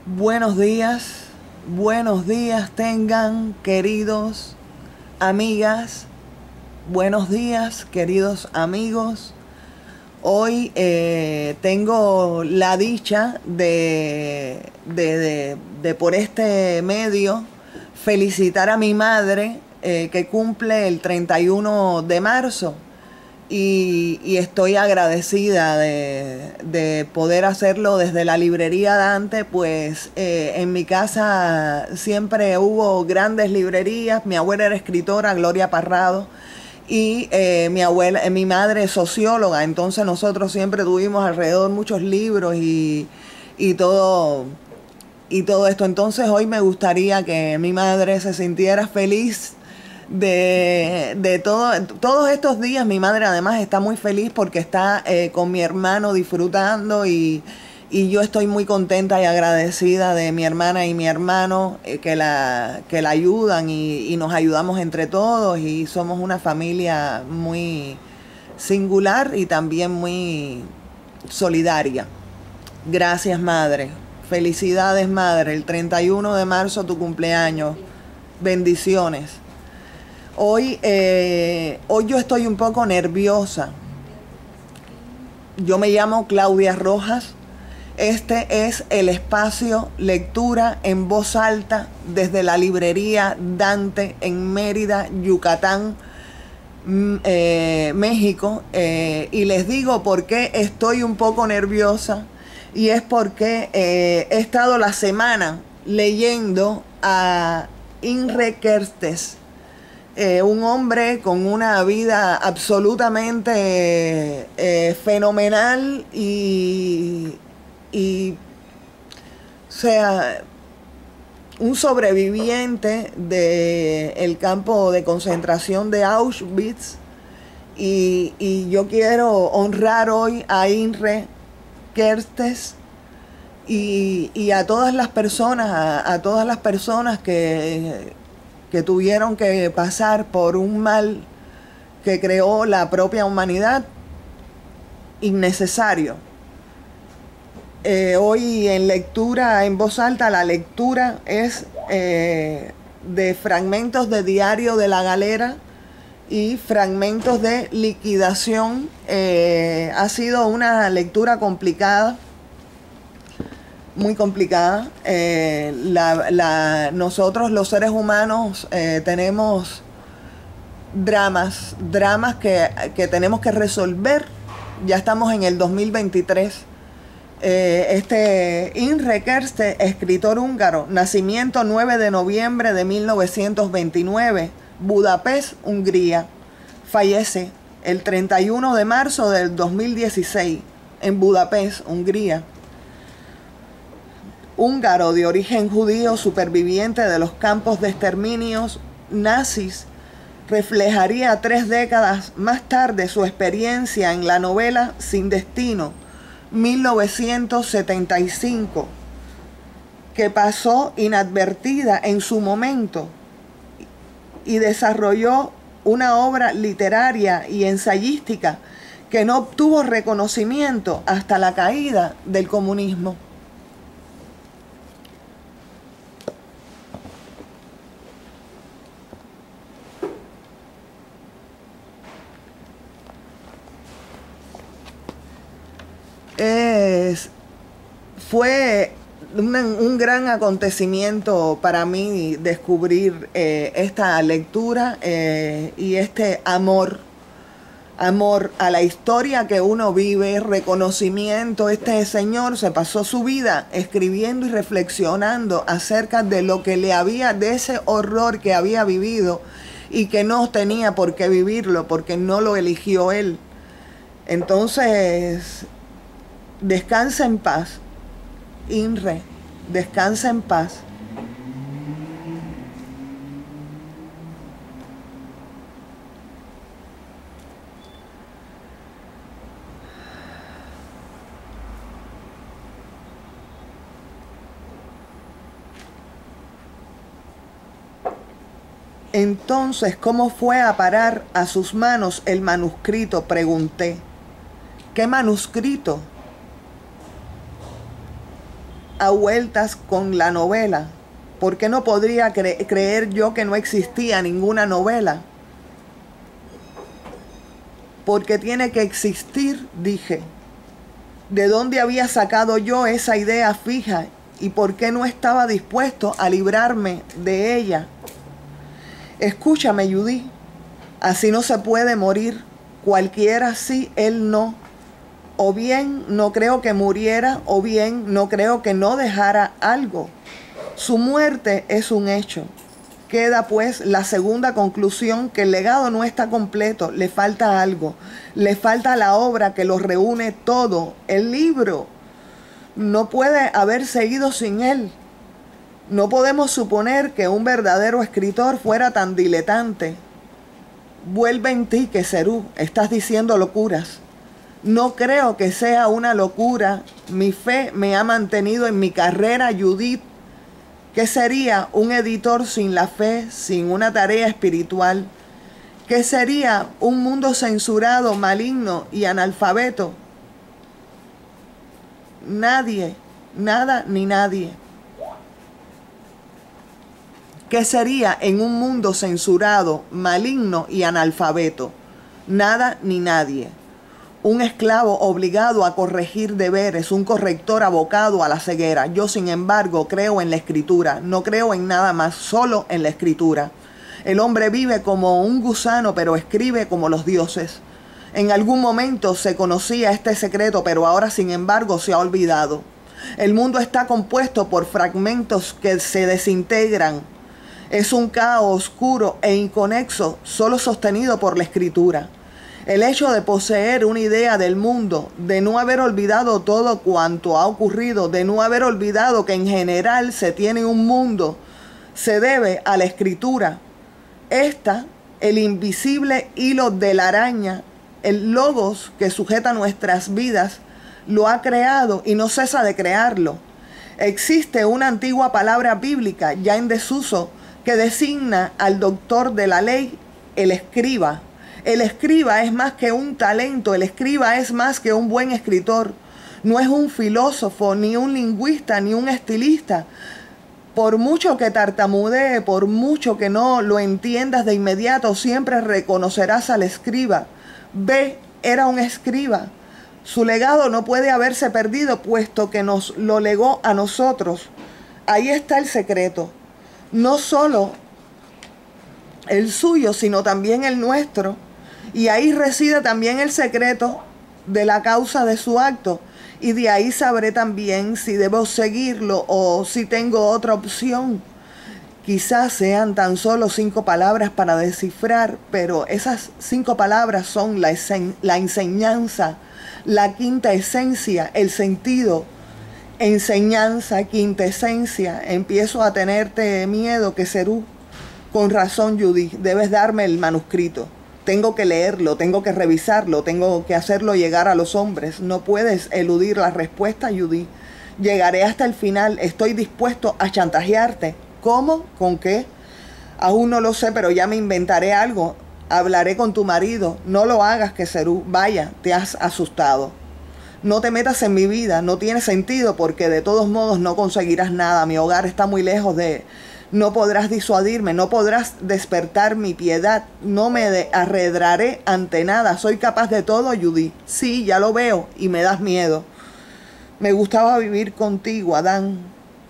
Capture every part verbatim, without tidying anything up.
Buenos días, buenos días tengan, queridos amigas, buenos días, queridos amigos. Hoy eh, tengo la dicha de, de, de, de por este medio felicitar a mi madre eh, que cumple el treinta y uno de marzo. Y, y estoy agradecida de, de poder hacerlo desde la librería Dante, pues eh, en mi casa siempre hubo grandes librerías. Mi abuela era escritora, Gloria Parrado, y eh, mi abuela, eh, mi madre es socióloga, entonces nosotros siempre tuvimos alrededor muchos libros y, y todo y todo esto. Entonces hoy me gustaría que mi madre se sintiera feliz de, de todo, todos estos días. Mi madre además está muy feliz porque está eh, con mi hermano disfrutando y, y yo estoy muy contenta y agradecida de mi hermana y mi hermano eh, que, la, que la ayudan y, y nos ayudamos entre todos y somos una familia muy singular y también muy solidaria. Gracias, madre. Felicidades, madre. El treinta y uno de marzo tu cumpleaños. Bendiciones. Hoy, eh, hoy yo estoy un poco nerviosa. Yo me llamo Claudia Rojas. Este es el espacio Lectura en Voz Alta desde la librería Dante en Mérida, Yucatán, eh, México. Eh, y les digo por qué estoy un poco nerviosa. Y es porque eh, he estado la semana leyendo a Imre Kertész. Eh, un hombre con una vida absolutamente eh, fenomenal y, y, o sea, un sobreviviente del campo de concentración de Auschwitz. Y, y yo quiero honrar hoy a Imre Kertész y, y a todas las personas, a, a todas las personas que... que tuvieron que pasar por un mal que creó la propia humanidad, innecesario. Eh, hoy en lectura en voz alta, la lectura es eh, de fragmentos de Diario de la Galera y fragmentos de Liquidación. Eh, ha sido una lectura complicada, muy complicada. Eh, la, la, nosotros los seres humanos eh, tenemos dramas, dramas que, que tenemos que resolver. Ya estamos en el dos mil veintitrés. Eh, este Imre Kertész, escritor húngaro, nacimiento nueve de noviembre de mil novecientos veintinueve, Budapest, Hungría. Fallece el treinta y uno de marzo del dos mil dieciséis en Budapest, Hungría. Húngaro de origen judío, superviviente de los campos de exterminios nazis, reflejaría tres décadas más tarde su experiencia en la novela Sin Destino, mil novecientos setenta y cinco, que pasó inadvertida en su momento y desarrolló una obra literaria y ensayística que no obtuvo reconocimiento hasta la caída del comunismo. Es, fue una, un gran acontecimiento para mí descubrir eh, esta lectura eh, y este amor, amor a la historia que uno vive, reconocimiento. Este señor se pasó su vida escribiendo y reflexionando acerca de lo que le había, de ese horror que había vivido y que no tenía por qué vivirlo porque no lo eligió él. Entonces, descansa en paz, Imre, descansa en paz. Entonces, ¿cómo fue a parar a sus manos el manuscrito?, pregunté. ¿Qué manuscrito? a vueltas con la novela? ¿Por qué no podría cre- creer yo que no existía ninguna novela? Porque tiene que existir, dije. ¿De dónde había sacado yo esa idea fija? ¿Y por qué no estaba dispuesto a librarme de ella? Escúchame, Judy. Así no se puede morir. Cualquiera sí, él no. O bien no creo que muriera, o bien no creo que no dejara algo. Su muerte es un hecho. Queda pues la segunda conclusión, que el legado no está completo, le falta algo. Le falta la obra que lo reúne todo. El libro no puede haber seguido sin él. No podemos suponer que un verdadero escritor fuera tan diletante. Vuelve en ti, Keserú, estás diciendo locuras. No creo que sea una locura. Mi fe me ha mantenido en mi carrera, Judith. ¿Qué sería un editor sin la fe, sin una tarea espiritual? ¿Qué sería un mundo censurado, maligno y analfabeto? Nadie, nada ni nadie. ¿Qué sería en un mundo censurado, maligno y analfabeto? Nada ni nadie. Un esclavo obligado a corregir deberes, un corrector abocado a la ceguera. Yo, sin embargo, creo en la escritura, no creo en nada más, solo en la escritura. El hombre vive como un gusano, pero escribe como los dioses. En algún momento se conocía este secreto, pero ahora, sin embargo, se ha olvidado. El mundo está compuesto por fragmentos que se desintegran. Es un caos oscuro e inconexo, solo sostenido por la escritura. El hecho de poseer una idea del mundo, de no haber olvidado todo cuanto ha ocurrido, de no haber olvidado que en general se tiene un mundo, se debe a la escritura. Esta, el invisible hilo de la araña, el logos que sujeta nuestras vidas, lo ha creado y no cesa de crearlo. Existe una antigua palabra bíblica ya en desuso que designa al doctor de la ley, el escriba. El escriba es más que un talento, el escriba es más que un buen escritor. No es un filósofo, ni un lingüista, ni un estilista. Por mucho que tartamudee, por mucho que no lo entiendas de inmediato, siempre reconocerás al escriba. B era un escriba. Su legado no puede haberse perdido, puesto que nos lo legó a nosotros. Ahí está el secreto. No solo el suyo, sino también el nuestro. Y ahí reside también el secreto de la causa de su acto. Y de ahí sabré también si debo seguirlo o si tengo otra opción. Quizás sean tan solo cinco palabras para descifrar, pero esas cinco palabras son la, la enseñanza, la quinta esencia, el sentido. Enseñanza, quinta esencia. Empiezo a tenerte miedo, Keserú. Con razón, Judy, debes darme el manuscrito. Tengo que leerlo, tengo que revisarlo, tengo que hacerlo llegar a los hombres. No puedes eludir la respuesta, Judy. Llegaré hasta el final, estoy dispuesto a chantajearte. ¿Cómo? ¿Con qué? Aún no lo sé, pero ya me inventaré algo. Hablaré con tu marido. No lo hagas, Keserú. Vaya, te has asustado. No te metas en mi vida, no tiene sentido porque de todos modos no conseguirás nada. Mi hogar está muy lejos de... No podrás disuadirme, no podrás despertar mi piedad, no me arredraré ante nada, soy capaz de todo, Judy. Sí, ya lo veo y me das miedo. Me gustaba vivir contigo, Adán,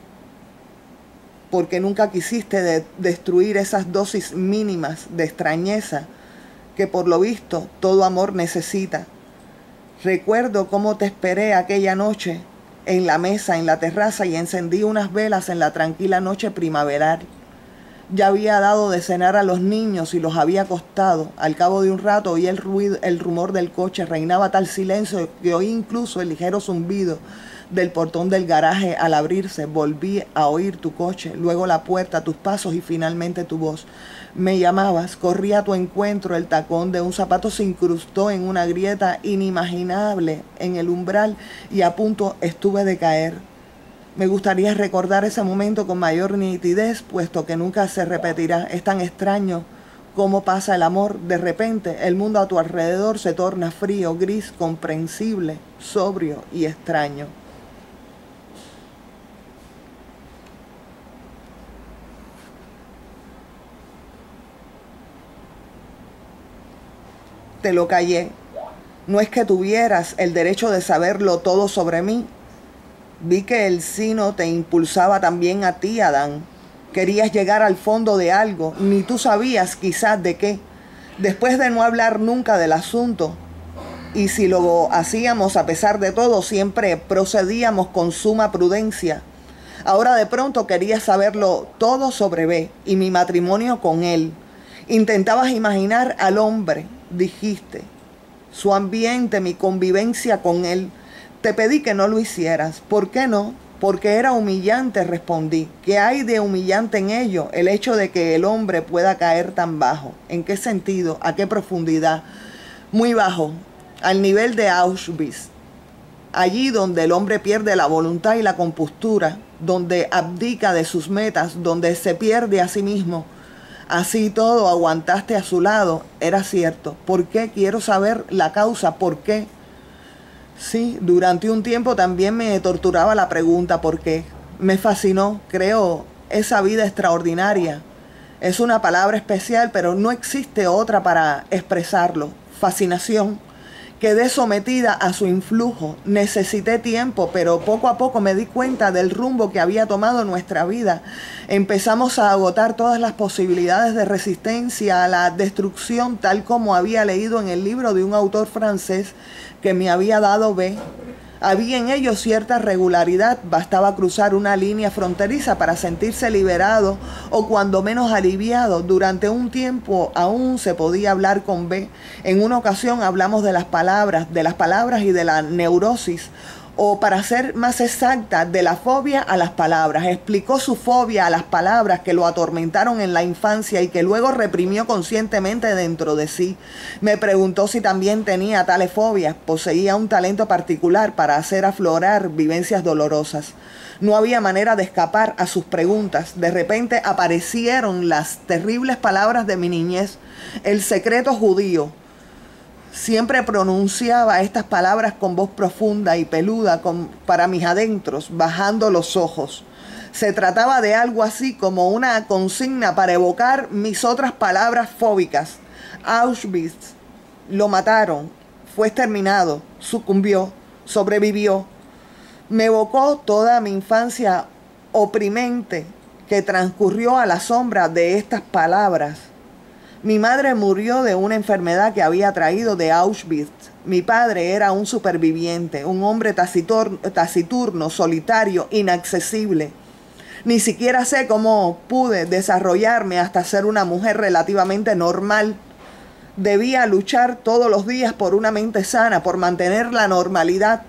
porque nunca quisiste de destruir esas dosis mínimas de extrañeza que por lo visto todo amor necesita. Recuerdo cómo te esperé aquella noche en la mesa, en la terraza, y encendí unas velas en la tranquila noche primaveral. Ya había dado de cenar a los niños y los había acostado. Al cabo de un rato oí el ruido, el rumor del coche. Reinaba tal silencio que oí incluso el ligero zumbido del portón del garaje al abrirse. Volví a oír tu coche, luego la puerta, tus pasos y finalmente tu voz. Me llamabas, corrí a tu encuentro, el tacón de un zapato se incrustó en una grieta inimaginable en el umbral y a punto estuve de caer. Me gustaría recordar ese momento con mayor nitidez, puesto que nunca se repetirá. Es tan extraño cómo pasa el amor. De repente, el mundo a tu alrededor se torna frío, gris, comprensible, sobrio y extraño. te lo callé. No es que tuvieras el derecho de saberlo todo sobre mí. Vi que el sino te impulsaba también a ti, Adán. Querías llegar al fondo de algo, ni tú sabías quizás de qué. Después de no hablar nunca del asunto, y si lo hacíamos a pesar de todo, siempre procedíamos con suma prudencia. Ahora de pronto querías saberlo todo sobre B y mi matrimonio con él. Intentabas imaginar al hombre, dijiste, su ambiente, mi convivencia con él. Te pedí que no lo hicieras. ¿Por qué no? Porque era humillante, respondí. ¿Qué hay de humillante en ello? El hecho de que el hombre pueda caer tan bajo. ¿En qué sentido? ¿A qué profundidad? Muy bajo, al nivel de Auschwitz. Allí donde el hombre pierde la voluntad y la compostura, donde abdica de sus metas, donde se pierde a sí mismo. Así todo aguantaste a su lado. Era cierto. ¿Por qué? Quiero saber la causa. ¿Por qué? Sí, durante un tiempo también me torturaba la pregunta ¿por qué? Me fascinó, creo, esa vida extraordinaria. Es una palabra especial, pero no existe otra para expresarlo. Fascinación. Quedé sometida a su influjo. Necesité tiempo, pero poco a poco me di cuenta del rumbo que había tomado nuestra vida. Empezamos a agotar todas las posibilidades de resistencia a la destrucción, tal como había leído en el libro de un autor francés que me había dado B. Había en ello cierta regularidad, bastaba cruzar una línea fronteriza para sentirse liberado o cuando menos aliviado. Durante un tiempo aún se podía hablar con B. En una ocasión hablamos de las palabras, de las palabras y de la neurosis, o para ser más exacta, de la fobia a las palabras. Explicó su fobia a las palabras que lo atormentaron en la infancia y que luego reprimió conscientemente dentro de sí. Me preguntó si también tenía tales fobias. Poseía un talento particular para hacer aflorar vivencias dolorosas. No había manera de escapar a sus preguntas. De repente aparecieron las terribles palabras de mi niñez. El secreto judío. Siempre pronunciaba estas palabras con voz profunda y peluda con, para mis adentros, bajando los ojos. Se trataba de algo así como una consigna para evocar mis otras palabras fóbicas. Auschwitz, lo mataron, fue exterminado, sucumbió, sobrevivió. Me evocó toda mi infancia oprimente que transcurrió a la sombra de estas palabras. Mi madre murió de una enfermedad que había traído de Auschwitz. Mi padre era un superviviente, un hombre taciturno, taciturno, solitario, inaccesible. Ni siquiera sé cómo pude desarrollarme hasta ser una mujer relativamente normal. Debía luchar todos los días por una mente sana, por mantener la normalidad.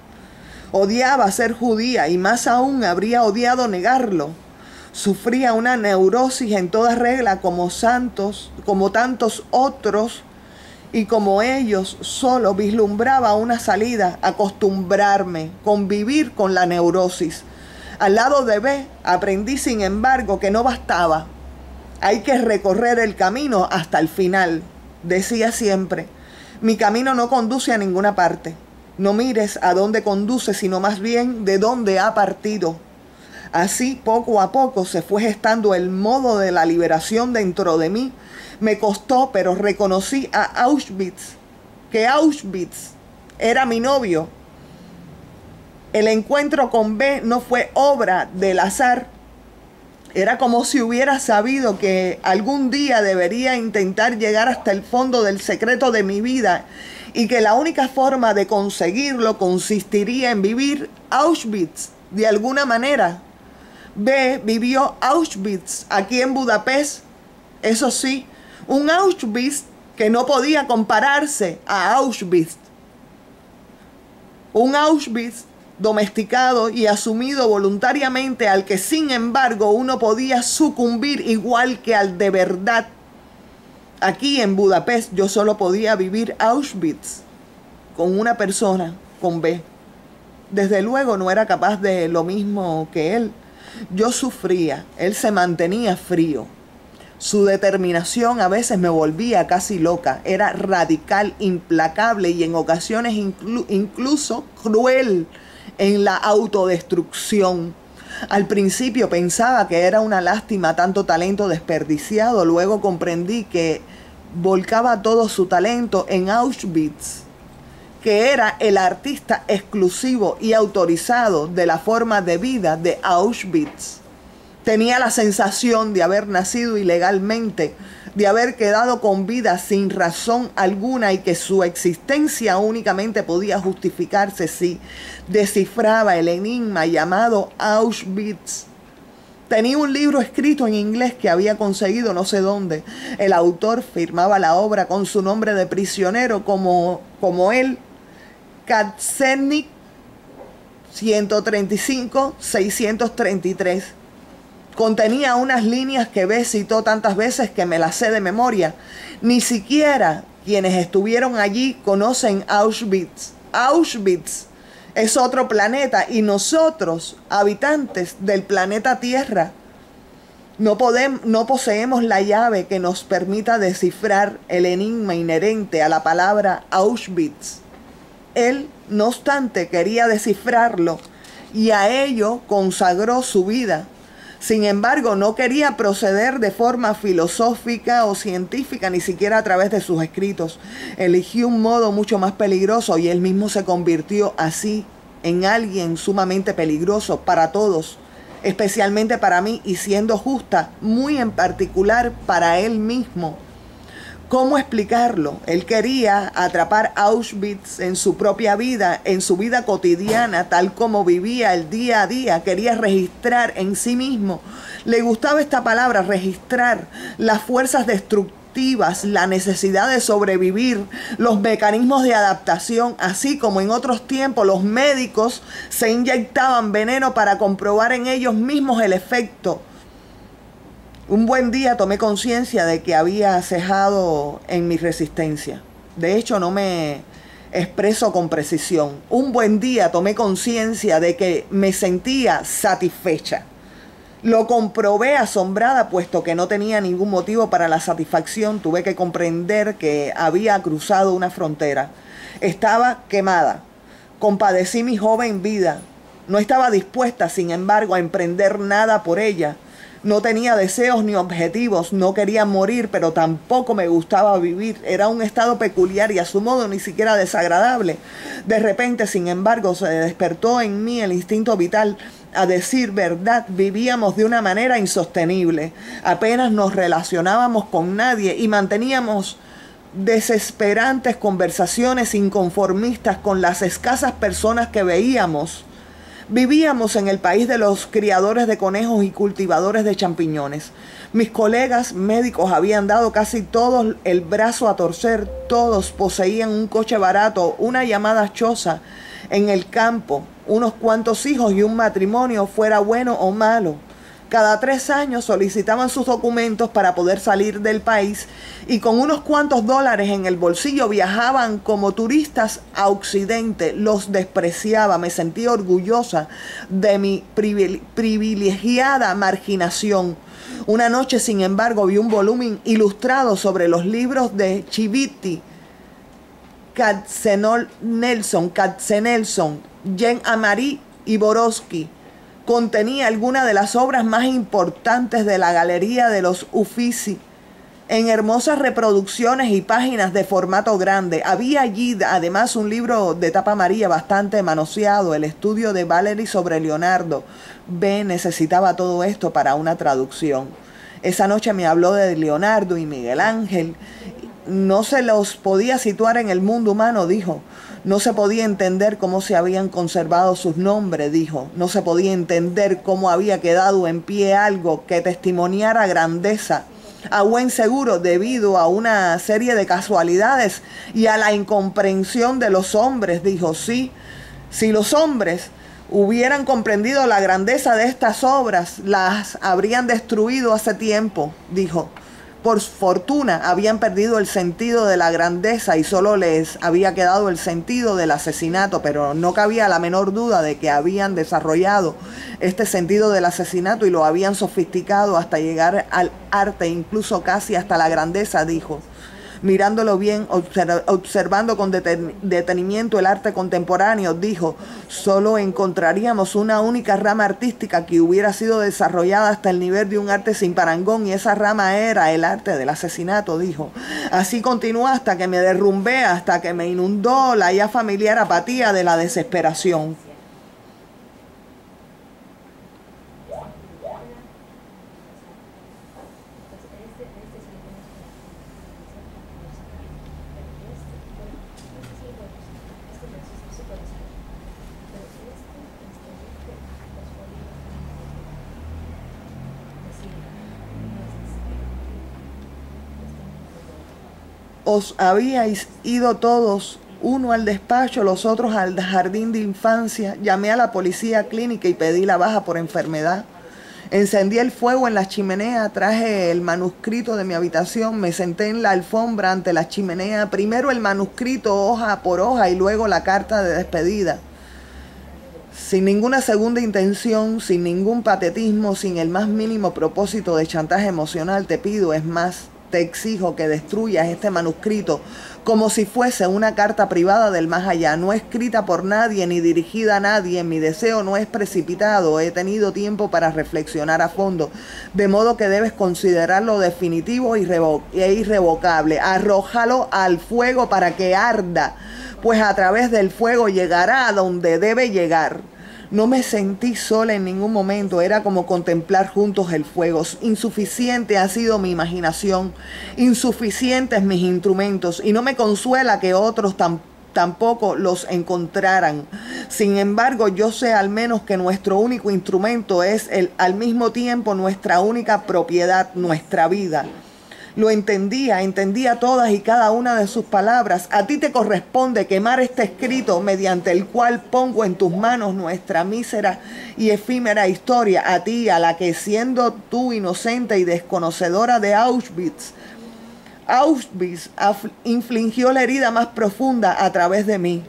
Odiaba ser judía y más aún habría odiado negarlo. Sufría una neurosis en toda regla como santos, como tantos otros, y como ellos solo vislumbraba una salida, acostumbrarme, convivir con la neurosis. Al lado de B, aprendí sin embargo que no bastaba. Hay que recorrer el camino hasta el final, decía siempre. Mi camino no conduce a ninguna parte. No mires a dónde conduce, sino más bien de dónde ha partido. Así, poco a poco, se fue gestando el modo de la liberación dentro de mí. Me costó, pero reconocí a Auschwitz, que Auschwitz era mi novio. El encuentro con B no fue obra del azar. Era como si hubiera sabido que algún día debería intentar llegar hasta el fondo del secreto de mi vida y que la única forma de conseguirlo consistiría en vivir Auschwitz de alguna manera. B vivió Auschwitz aquí en Budapest, eso sí, un Auschwitz que no podía compararse a Auschwitz. Un Auschwitz domesticado y asumido voluntariamente al que sin embargo uno podía sucumbir igual que al de verdad. Aquí en Budapest yo solo podía vivir Auschwitz con una persona, con B. Desde luego no era capaz de lo mismo que él. Yo sufría, él se mantenía frío. Su determinación a veces me volvía casi loca. Era radical, implacable y en ocasiones inclu- incluso cruel en la autodestrucción. Al principio pensaba que era una lástima tanto talento desperdiciado. Luego comprendí que volcaba todo su talento en Auschwitz, que era el artista exclusivo y autorizado de la forma de vida de Auschwitz. Tenía la sensación de haber nacido ilegalmente, de haber quedado con vida sin razón alguna y que su existencia únicamente podía justificarse si descifraba el enigma llamado Auschwitz. Tenía un libro escrito en inglés que había conseguido no sé dónde. El autor firmaba la obra con su nombre de prisionero como, como él, Katzennik ciento treinta y cinco seiscientos treinta y tres. Contenía unas líneas que B citó tantas veces que me las sé de memoria. Ni siquiera quienes estuvieron allí conocen Auschwitz. Auschwitz es otro planeta y nosotros, habitantes del planeta Tierra, no podemos, no poseemos la llave que nos permita descifrar el enigma inherente a la palabra Auschwitz. Él, no obstante, quería descifrarlo y a ello consagró su vida. Sin embargo, no quería proceder de forma filosófica o científica, ni siquiera a través de sus escritos. Eligió un modo mucho más peligroso y él mismo se convirtió así en alguien sumamente peligroso para todos, especialmente para mí y, siendo justa, muy en particular para él mismo. ¿Cómo explicarlo? Él quería atrapar Auschwitz en su propia vida, en su vida cotidiana, tal como vivía el día a día. Quería registrar en sí mismo. Le gustaba esta palabra, registrar las fuerzas destructivas, la necesidad de sobrevivir, los mecanismos de adaptación, así como en otros tiempos los médicos se inyectaban veneno para comprobar en ellos mismos el efecto. Un buen día tomé conciencia de que había cejado en mi resistencia. De hecho, no me expreso con precisión. Un buen día tomé conciencia de que me sentía satisfecha. Lo comprobé asombrada, puesto que no tenía ningún motivo para la satisfacción. Tuve que comprender que había cruzado una frontera. Estaba quemada. Compadecí mi joven vida. No estaba dispuesta, sin embargo, a emprender nada por ella. No tenía deseos ni objetivos, no quería morir, pero tampoco me gustaba vivir. Era un estado peculiar y a su modo ni siquiera desagradable. De repente, sin embargo, se despertó en mí el instinto vital. A decir verdad, vivíamos de una manera insostenible. Apenas nos relacionábamos con nadie y manteníamos desesperantes conversaciones inconformistas con las escasas personas que veíamos. Vivíamos en el país de los criadores de conejos y cultivadores de champiñones. Mis colegas médicos habían dado casi todos el brazo a torcer. Todos poseían un coche barato, una llamada choza en el campo, unos cuantos hijos y un matrimonio, fuera bueno o malo. Cada tres años solicitaban sus documentos para poder salir del país y con unos cuantos dólares en el bolsillo viajaban como turistas a Occidente. Los despreciaba, me sentía orgullosa de mi privilegiada marginación. Una noche, sin embargo, vi un volumen ilustrado sobre los libros de Chiviti, Katzenelson, Katzenelson, Jean-Amari y Borowski. Contenía algunas de las obras más importantes de la galería de los Uffizi, en hermosas reproducciones y páginas de formato grande. Había allí además un libro de tapa amarilla bastante manoseado, el estudio de Valery sobre Leonardo. B necesitaba todo esto para una traducción. Esa noche me habló de Leonardo y Miguel Ángel. No se los podía situar en el mundo humano, dijo. No se podía entender cómo se habían conservado sus nombres, dijo. No se podía entender cómo había quedado en pie algo que testimoniara grandeza, a buen seguro, debido a una serie de casualidades y a la incomprensión de los hombres, dijo. Sí, si los hombres hubieran comprendido la grandeza de estas obras, las habrían destruido hace tiempo, dijo. Por fortuna habían perdido el sentido de la grandeza y solo les había quedado el sentido del asesinato, pero no cabía la menor duda de que habían desarrollado este sentido del asesinato y lo habían sofisticado hasta llegar al arte, incluso casi hasta la grandeza, dijo. mirándolo bien, observ observando con deten detenimiento el arte contemporáneo, dijo: solo encontraríamos una única rama artística que hubiera sido desarrollada hasta el nivel de un arte sin parangón, y esa rama era el arte del asesinato, dijo. Así continuó hasta que me derrumbé, hasta que me inundó la ya familiar apatía de la desesperación. Os habíais ido todos, uno al despacho, los otros al jardín de infancia. Llamé a la policía clínica y pedí la baja por enfermedad. Encendí el fuego en la chimenea, traje el manuscrito de mi habitación, me senté en la alfombra ante la chimenea, primero el manuscrito hoja por hoja y luego la carta de despedida. Sin ninguna segunda intención, sin ningún patetismo, sin el más mínimo propósito de chantaje emocional, te pido, es más, te exijo que destruyas este manuscrito como si fuese una carta privada del más allá, no escrita por nadie ni dirigida a nadie. Mi deseo no es precipitado, he tenido tiempo para reflexionar a fondo, de modo que debes considerarlo definitivo e irrevocable. Arrójalo al fuego para que arda, pues a través del fuego llegará a donde debe llegar. No me sentí sola en ningún momento, era como contemplar juntos el fuego. Insuficiente ha sido mi imaginación, insuficientes mis instrumentos, y no me consuela que otros tam tampoco los encontraran. Sin embargo, yo sé al menos que nuestro único instrumento es el, al mismo tiempo nuestra única propiedad, nuestra vida. Lo entendía, entendía todas y cada una de sus palabras. A ti te corresponde quemar este escrito mediante el cual pongo en tus manos nuestra mísera y efímera historia. A ti, a la que siendo tú inocente y desconocedora de Auschwitz, Auschwitz infligió la herida más profunda a través de mí.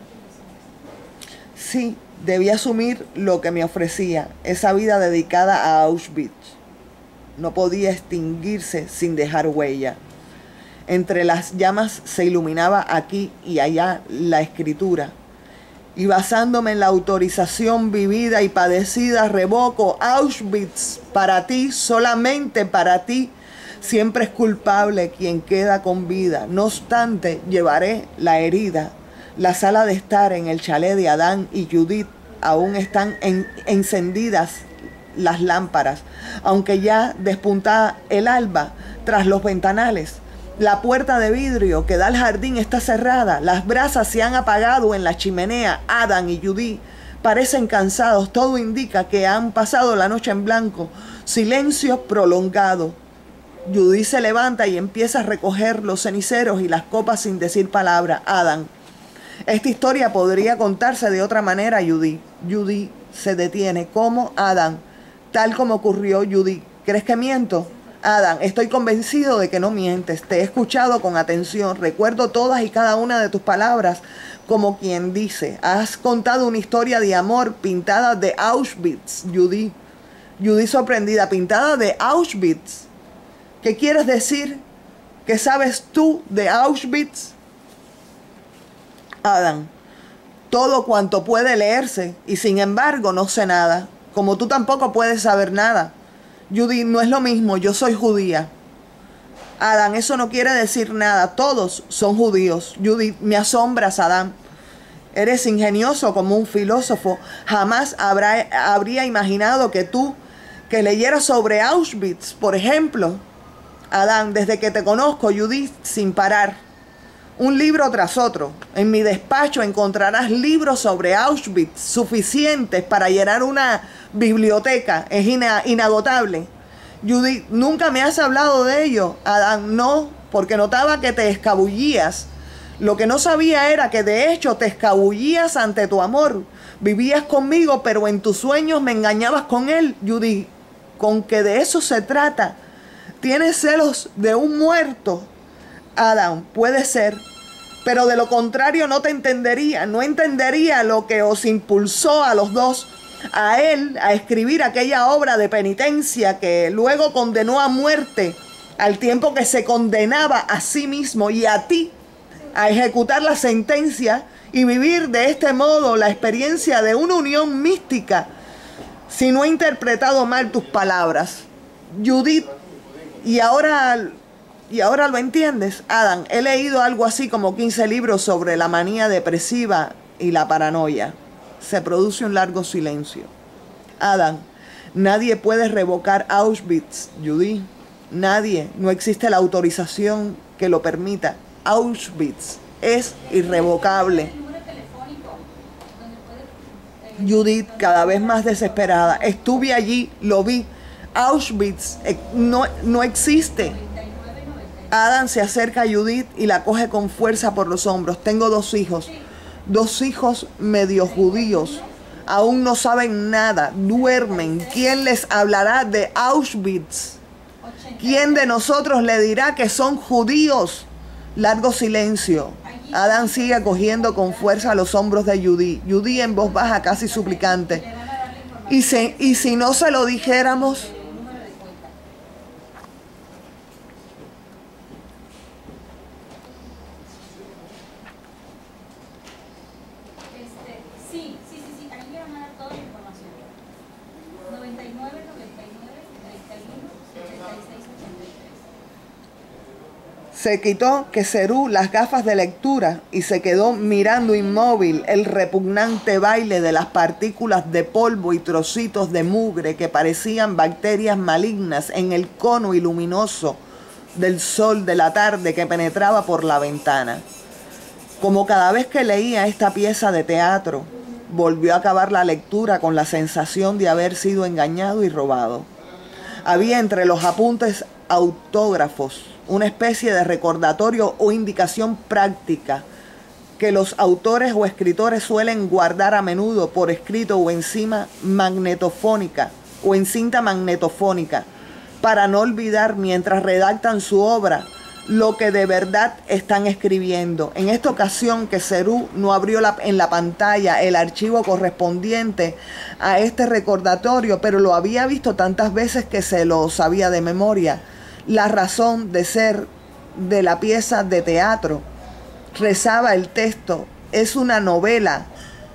Sí, debí asumir lo que me ofrecía, esa vida dedicada a Auschwitz. No podía extinguirse sin dejar huella. Entre las llamas se iluminaba aquí y allá la escritura. Y basándome en la autorización vivida y padecida, revoco: Auschwitz, para ti, solamente para ti, siempre es culpable quien queda con vida. No obstante, llevaré la herida. La sala de estar en el chalet de Adán y Judith aún están en, encendidas las lámparas, aunque ya despunta el alba tras los ventanales. La puerta de vidrio que da al jardín está cerrada. Las brasas se han apagado en la chimenea. Adam y Judy parecen cansados. Todo indica que han pasado la noche en blanco. Silencio prolongado. Judy se levanta y empieza a recoger los ceniceros y las copas sin decir palabra. Adam: esta historia podría contarse de otra manera, Judy. Judy se detiene. ¿Cómo, Adam? Tal como ocurrió, Judy. ¿Crees que miento? Adam: estoy convencido de que no mientes. Te he escuchado con atención. Recuerdo todas y cada una de tus palabras, como quien dice. Has contado una historia de amor pintada de Auschwitz, Judy. Judy sorprendida: pintada de Auschwitz. ¿Qué quieres decir? ¿Qué sabes tú de Auschwitz? Adam: todo cuanto puede leerse, y sin embargo no sé nada. Como tú tampoco puedes saber nada. Judy: no es lo mismo, yo soy judía. Adam: eso no quiere decir nada, todos son judíos. Judy: me asombras, Adam. Eres ingenioso como un filósofo. Jamás habrá, habría imaginado que tú, que leyeras sobre Auschwitz, por ejemplo. Adam: desde que te conozco, Judy, sin parar, un libro tras otro. En mi despacho encontrarás libros sobre Auschwitz suficientes para llenar una biblioteca. Es ina inagotable. Judy: nunca me has hablado de ello. Adam: no, porque notaba que te escabullías. Lo que no sabía era que de hecho te escabullías ante tu amor. Vivías conmigo, pero en tus sueños me engañabas con él. Judy: con que de eso se trata. Tienes celos de un muerto. Adam: puede ser, pero de lo contrario no te entendería, no entendería lo que os impulsó a los dos, a él, a escribir aquella obra de penitencia que luego condenó a muerte al tiempo que se condenaba a sí mismo y a ti a ejecutar la sentencia y vivir de este modo la experiencia de una unión mística, si no he interpretado mal tus palabras. Judith, y ahora, y ahora lo entiendes, Adam, he leído algo así como quince libros sobre la manía depresiva y la paranoia. Se produce un largo silencio. Adam, nadie puede revocar Auschwitz, Judith. Nadie, no existe la autorización que lo permita. Auschwitz es irrevocable. Judith, cada vez más desesperada. Estuve allí, lo vi. Auschwitz eh, no, no existe. Adam se acerca a Judith y la coge con fuerza por los hombros. Tengo dos hijos, dos hijos medio judíos. Aún no saben nada, duermen. ¿Quién les hablará de Auschwitz? ¿Quién de nosotros le dirá que son judíos? Largo silencio. Adam sigue cogiendo con fuerza los hombros de Judith. Judith en voz baja, casi suplicante. ¿Y si, y si no se lo dijéramos? Se quitó Keserú las gafas de lectura y se quedó mirando inmóvil el repugnante baile de las partículas de polvo y trocitos de mugre que parecían bacterias malignas en el cono iluminoso del sol de la tarde que penetraba por la ventana. Como cada vez que leía esta pieza de teatro, volvió a acabar la lectura con la sensación de haber sido engañado y robado. Había entre los apuntes autógrafos una especie de recordatorio o indicación práctica que los autores o escritores suelen guardar a menudo por escrito o encima magnetofónica o en cinta magnetofónica para no olvidar mientras redactan su obra lo que de verdad están escribiendo. En esta ocasión, Keserú no abrió la, en la pantalla el archivo correspondiente a este recordatorio, pero lo había visto tantas veces que se lo sabía de memoria. La razón de ser de la pieza de teatro, rezaba el texto, es una novela.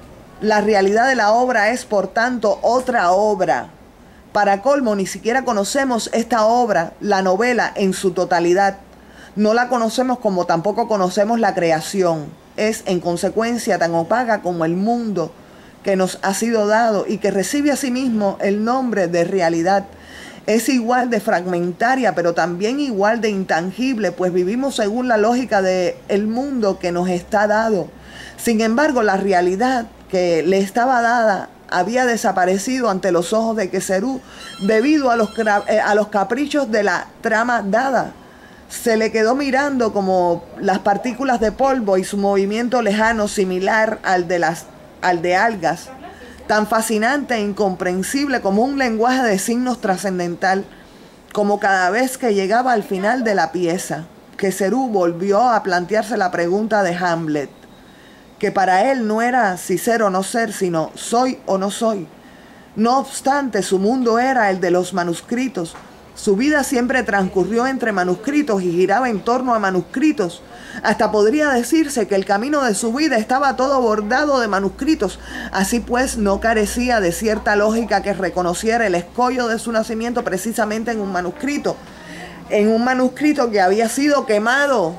La realidad de la obra es, por tanto, otra obra. Para colmo, ni siquiera conocemos esta obra, la novela, en su totalidad. No la conocemos como tampoco conocemos la creación. Es, en consecuencia, tan opaca como el mundo que nos ha sido dado y que recibe asimismo el nombre de realidad. Es igual de fragmentaria, pero también igual de intangible, pues vivimos según la lógica del mundo que nos está dado. Sin embargo, la realidad que le estaba dada había desaparecido ante los ojos de Keserú debido a los, a los caprichos de la trama dada. Se le quedó mirando como las partículas de polvo y su movimiento lejano, similar al de, las, al de algas, tan fascinante e incomprensible como un lenguaje de signos trascendental, como cada vez que llegaba al final de la pieza. Keserú volvió a plantearse la pregunta de Hamlet, que para él no era si ser o no ser, sino soy o no soy. No obstante, su mundo era el de los manuscritos. Su vida siempre transcurrió entre manuscritos y giraba en torno a manuscritos. Hasta podría decirse que el camino de su vida estaba todo bordado de manuscritos. Así pues, no carecía de cierta lógica que reconociera el escollo de su nacimiento precisamente en un manuscrito. En un manuscrito que había sido quemado.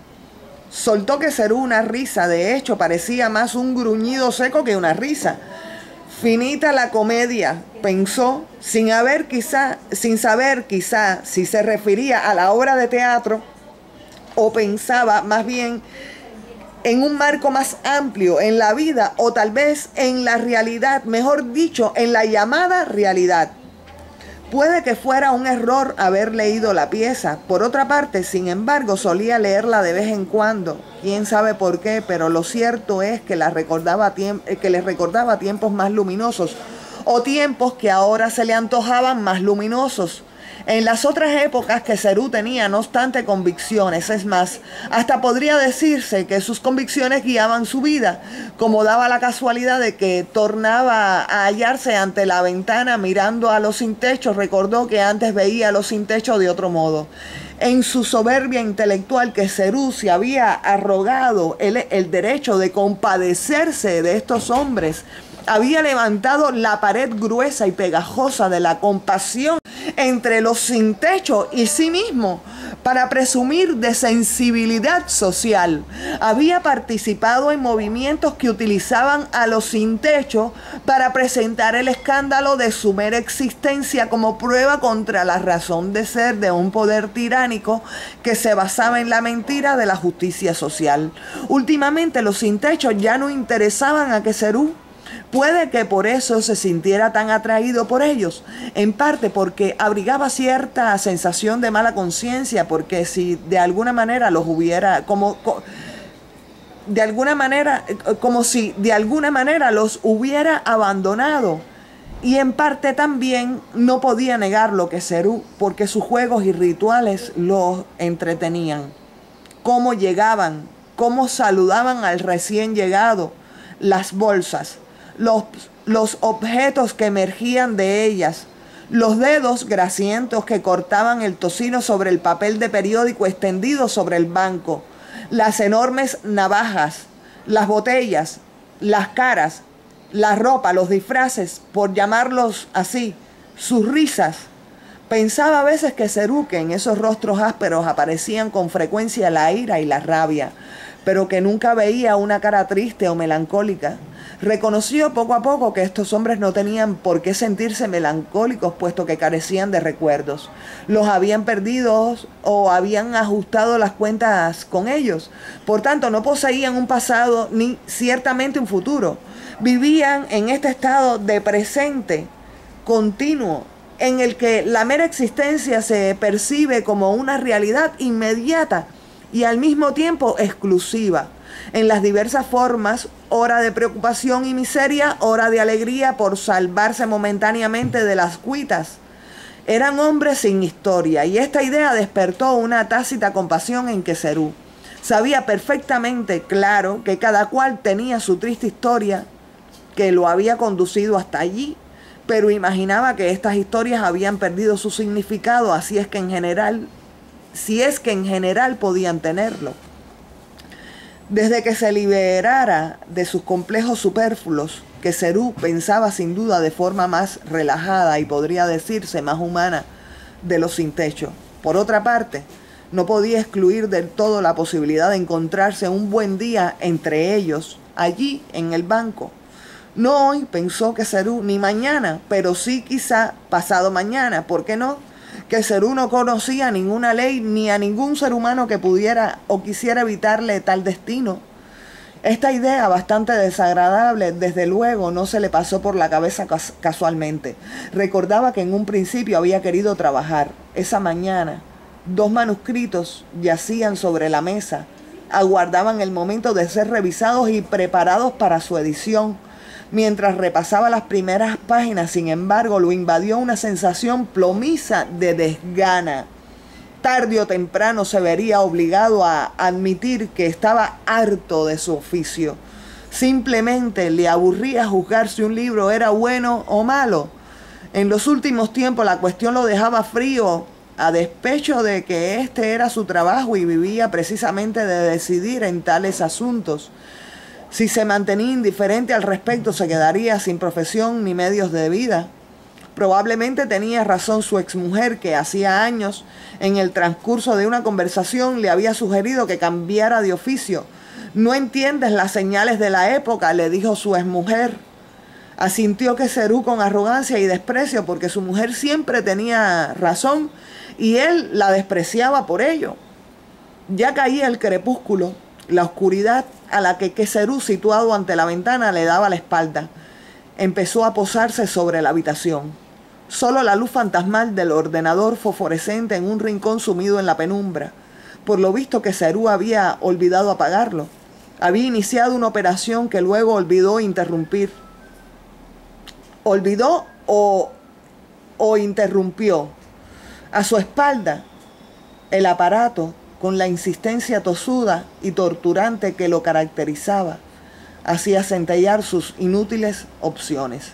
Soltó Keserú una risa. De hecho, parecía más un gruñido seco que una risa. Finita la comedia, pensó, sin haber quizá, sin saber quizá si se refería a la obra de teatro o pensaba más bien en un marco más amplio, en la vida o tal vez en la realidad, mejor dicho, en la llamada realidad. Puede que fuera un error haber leído la pieza. Por otra parte, sin embargo, solía leerla de vez en cuando. Quién sabe por qué, pero lo cierto es que, la recordaba que le recordaba tiempos más luminosos o tiempos que ahora se le antojaban más luminosos. En las otras épocas, Keserú tenía, no obstante, convicciones. Es más, hasta podría decirse que sus convicciones guiaban su vida, como daba la casualidad de que tornaba a hallarse ante la ventana mirando a los sin techo. Recordó que antes veía a los sin techo de otro modo. en su soberbia intelectual que Serú se había arrogado el, el derecho de compadecerse de estos hombres, había levantado la pared gruesa y pegajosa de la compasión entre los sin techo y sí mismo, para presumir de sensibilidad social. Había participado en movimientos que utilizaban a los sin techo para presentar el escándalo de su mera existencia como prueba contra la razón de ser de un poder tiránico que se basaba en la mentira de la justicia social. Últimamente los sin techo ya no interesaban a Serú. Puede que por eso se sintiera tan atraído por ellos, en parte porque abrigaba cierta sensación de mala conciencia, porque si de alguna manera los hubiera, como, de alguna manera, como si de alguna manera los hubiera abandonado, y en parte también no podía negar lo que Serú, porque sus juegos y rituales los entretenían. Cómo llegaban, cómo saludaban al recién llegado, las bolsas, Los, los objetos que emergían de ellas, los dedos grasientos que cortaban el tocino sobre el papel de periódico extendido sobre el banco, las enormes navajas, las botellas, las caras, la ropa, los disfraces, por llamarlos así, sus risas. Pensaba a veces que Serú, que en esos rostros ásperos aparecían con frecuencia la ira y la rabia, pero que nunca veía una cara triste o melancólica. Reconoció poco a poco que estos hombres no tenían por qué sentirse melancólicos, puesto que carecían de recuerdos. Los habían perdido o habían ajustado las cuentas con ellos. Por tanto, no poseían un pasado ni ciertamente un futuro. Vivían en este estado de presente continuo, en el que la mera existencia se percibe como una realidad inmediata y al mismo tiempo exclusiva, en las diversas formas, hora de preocupación y miseria, hora de alegría por salvarse momentáneamente de las cuitas. Eran hombres sin historia, y esta idea despertó una tácita compasión en Serú. Sabía perfectamente, claro, que cada cual tenía su triste historia que lo había conducido hasta allí, pero imaginaba que estas historias habían perdido su significado, así es que en general, si es que en general podían tenerlo. Desde que se liberara de sus complejos superfluos, que Serú pensaba sin duda de forma más relajada y podría decirse más humana de los sin techo. Por otra parte, no podía excluir del todo la posibilidad de encontrarse un buen día entre ellos, allí en el banco. No hoy, pensó que Serú, ni mañana, pero sí quizá pasado mañana, ¿por qué no? Que Serú no conocía ninguna ley ni a ningún ser humano que pudiera o quisiera evitarle tal destino. Esta idea, bastante desagradable, desde luego no se le pasó por la cabeza cas- casualmente. Recordaba que en un principio había querido trabajar. Esa mañana, dos manuscritos yacían sobre la mesa, aguardaban el momento de ser revisados y preparados para su edición. Mientras repasaba las primeras páginas, sin embargo, lo invadió una sensación plomiza de desgana. Tarde o temprano se vería obligado a admitir que estaba harto de su oficio. Simplemente le aburría juzgar si un libro era bueno o malo. En los últimos tiempos la cuestión lo dejaba frío, a despecho de que este era su trabajo y vivía precisamente de decidir en tales asuntos. Si se mantenía indiferente al respecto, se quedaría sin profesión ni medios de vida. Probablemente tenía razón su exmujer, que hacía años, en el transcurso de una conversación, le había sugerido que cambiara de oficio. «No entiendes las señales de la época», le dijo su exmujer. Asintió que Serú con arrogancia y desprecio, porque su mujer siempre tenía razón y él la despreciaba por ello. Ya caía el crepúsculo, la oscuridad a la que Serú, situado ante la ventana, le daba la espalda. Empezó a posarse sobre la habitación. Solo la luz fantasmal del ordenador fosforescente en un rincón sumido en la penumbra. Por lo visto que Serú había olvidado apagarlo. Había iniciado una operación que luego olvidó interrumpir. Olvidó o, o interrumpió. A su espalda, el aparato, con la insistencia tosuda y torturante que lo caracterizaba, hacía centellear sus inútiles opciones.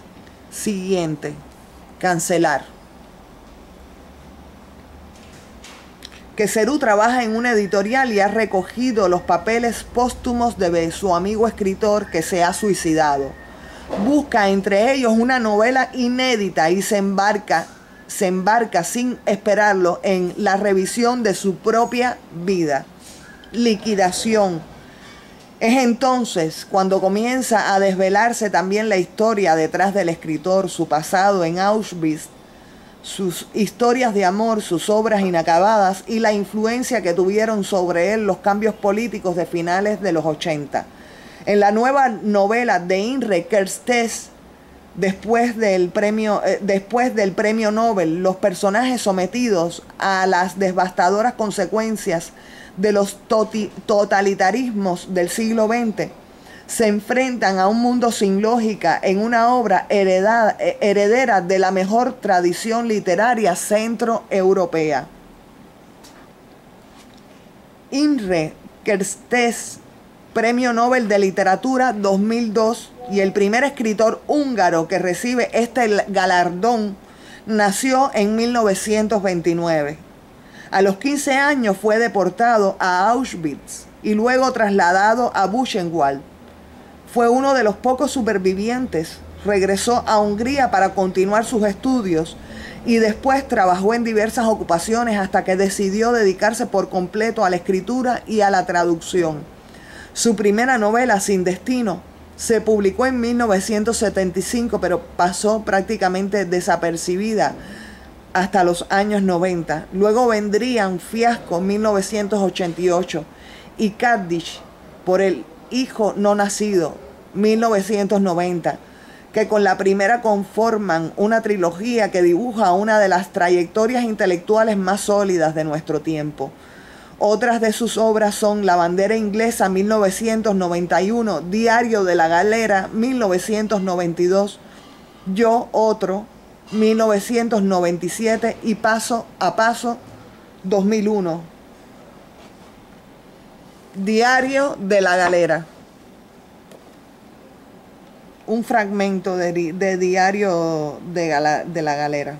Siguiente. Cancelar. que Cerú trabaja en una editorial y ha recogido los papeles póstumos de su amigo escritor que se ha suicidado. Busca entre ellos una novela inédita y se embarca, se embarca sin esperarlo en la revisión de su propia vida. Liquidación. Es entonces cuando comienza a desvelarse también la historia detrás del escritor, su pasado en Auschwitz, sus historias de amor, sus obras inacabadas y la influencia que tuvieron sobre él los cambios políticos de finales de los ochenta. En la nueva novela de Imre Kertész, después del premio, eh, después del premio Nobel, los personajes sometidos a las devastadoras consecuencias de los totalitarismos del siglo veinte se enfrentan a un mundo sin lógica en una obra heredada, heredera de la mejor tradición literaria centroeuropea. Imre Kertész, Premio Nobel de Literatura dos mil dos, y el primer escritor húngaro que recibe este galardón, nació en mil novecientos veintinueve. A los quince años fue deportado a Auschwitz y luego trasladado a Buchenwald. Fue uno de los pocos supervivientes. Regresó a Hungría para continuar sus estudios y después trabajó en diversas ocupaciones hasta que decidió dedicarse por completo a la escritura y a la traducción. Su primera novela, Sin Destino, se publicó en mil novecientos setenta y cinco, pero pasó prácticamente desapercibida hasta los años noventa. Luego vendrían Fiasco, mil novecientos ochenta y ocho, y Kaddish, por el hijo no nacido, mil novecientos noventa, que con la primera conforman una trilogía que dibuja una de las trayectorias intelectuales más sólidas de nuestro tiempo. Otras de sus obras son La bandera inglesa, mil novecientos noventa y uno, Diario de la galera, mil novecientos noventa y dos, Yo, otro, mil novecientos noventa y siete, y Paso a Paso, dos mil uno. Diario de la galera. Un fragmento de, de Diario de, gala, de la galera.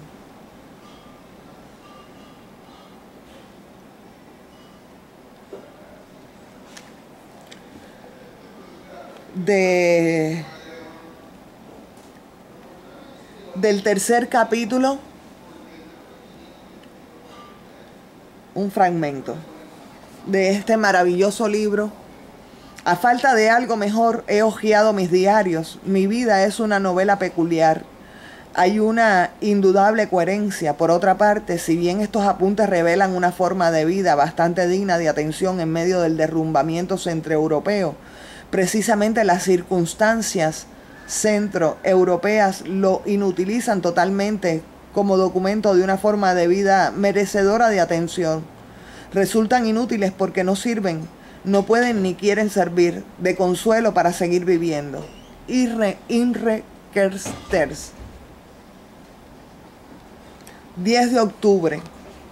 De, del tercer capítulo, un fragmento de este maravilloso libro. A falta de algo mejor, he hojeado mis diarios. Mi vida es una novela peculiar. Hay una indudable coherencia. Por otra parte, si bien estos apuntes revelan una forma de vida bastante digna de atención en medio del derrumbamiento centroeuropeo, precisamente las circunstancias centroeuropeas lo inutilizan totalmente como documento de una forma de vida merecedora de atención. Resultan inútiles porque no sirven, no pueden ni quieren servir de consuelo para seguir viviendo. Imre, Imre Kertész. diez de octubre.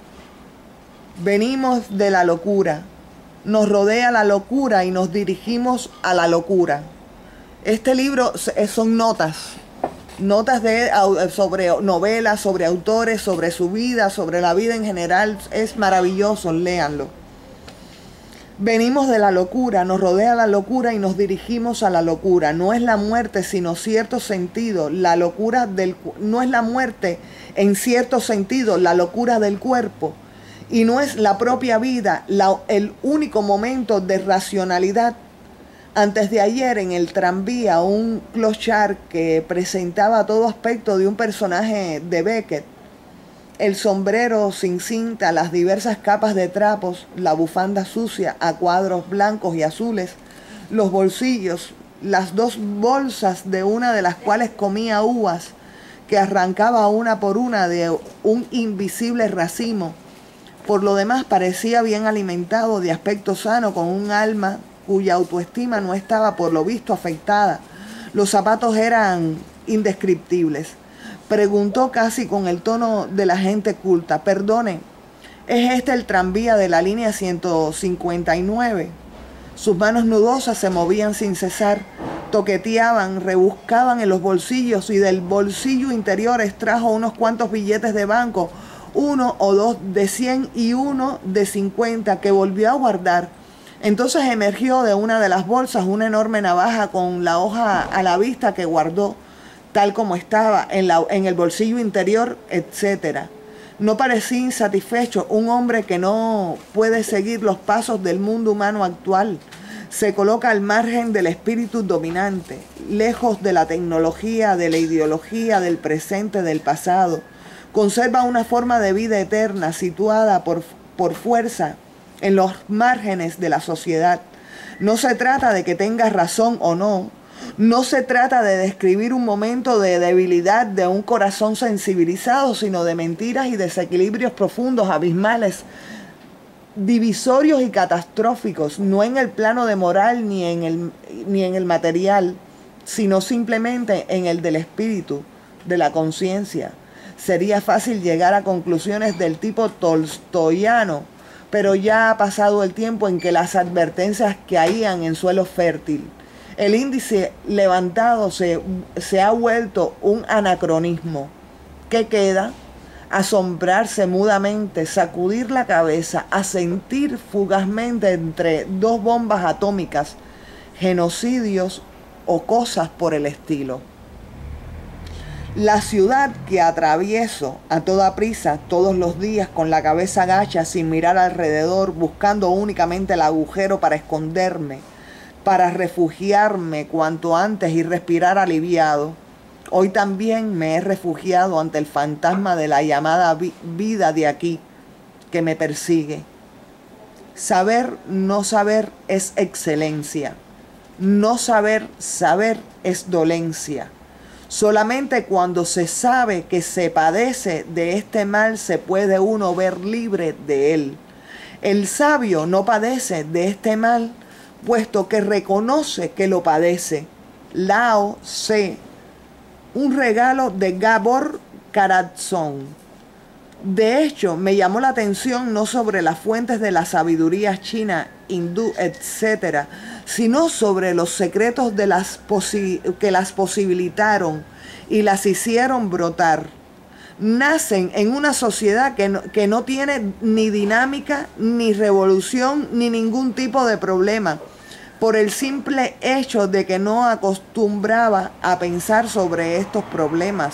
Venimos de la locura. Nos rodea la locura y nos dirigimos a la locura. Este libro son notas, notas de, sobre novelas, sobre autores, sobre su vida, sobre la vida en general. Es maravilloso, léanlo. Venimos de la locura, nos rodea la locura y nos dirigimos a la locura. No es la muerte, sino cierto sentido, la locura del, no es la muerte en cierto sentido, la locura del cuerpo. Y no es la propia vida la, el único momento de racionalidad. Antes de ayer en el tranvía, un clochard que presentaba todo aspecto de un personaje de Beckett. El sombrero sin cinta, las diversas capas de trapos, la bufanda sucia a cuadros blancos y azules, los bolsillos, las dos bolsas de una de las cuales comía uvas, que arrancaba una por una de un invisible racimo. Por lo demás parecía bien alimentado, de aspecto sano, con un alma cuya autoestima no estaba por lo visto afectada. Los zapatos eran indescriptibles. Preguntó casi con el tono de la gente culta: perdone, ¿es este el tranvía de la línea ciento cincuenta y nueve? Sus manos nudosas se movían sin cesar, toqueteaban, rebuscaban en los bolsillos y del bolsillo interior extrajo unos cuantos billetes de banco, uno o dos de cien y uno de cincuenta que volvió a guardar. Entonces emergió de una de las bolsas una enorme navaja con la hoja a la vista que guardó, tal como estaba, en, la, en el bolsillo interior, etcétera. No parecía insatisfecho, un hombre que no puede seguir los pasos del mundo humano actual. Se coloca al margen del espíritu dominante, lejos de la tecnología, de la ideología, del presente, del pasado. Conserva una forma de vida eterna situada por, por fuerza en los márgenes de la sociedad. No se trata de que tengas razón o no. No se trata de describir un momento de debilidad de un corazón sensibilizado, sino de mentiras y desequilibrios profundos, abismales, divisorios y catastróficos, no en el plano de moral ni en el, ni en el material, sino simplemente en el del espíritu, de la conciencia. Sería fácil llegar a conclusiones del tipo tolstoyano, pero ya ha pasado el tiempo en que las advertencias caían en suelo fértil. El índice levantado se, se ha vuelto un anacronismo. ¿Qué queda? Asombrarse mudamente, sacudir la cabeza, asentir fugazmente entre dos bombas atómicas, genocidios o cosas por el estilo. La ciudad que atravieso a toda prisa todos los días con la cabeza gacha sin mirar alrededor, buscando únicamente el agujero para esconderme, para refugiarme cuanto antes y respirar aliviado. Hoy también me he refugiado ante el fantasma de la llamada vi- vida de aquí que me persigue. Saber no saber es excelencia. No saber saber es dolencia. Solamente cuando se sabe que se padece de este mal se puede uno ver libre de él. El sabio no padece de este mal, puesto que reconoce que lo padece. Lao Tse, un regalo de Gabor Karatzon. De hecho, me llamó la atención no sobre las fuentes de la sabiduría china, hindú, etcétera, sino sobre los secretos de las posi- que las posibilitaron y las hicieron brotar. Nacen en una sociedad que no, que no tiene ni dinámica, ni revolución, ni ningún tipo de problema, por el simple hecho de que no acostumbraba a pensar sobre estos problemas.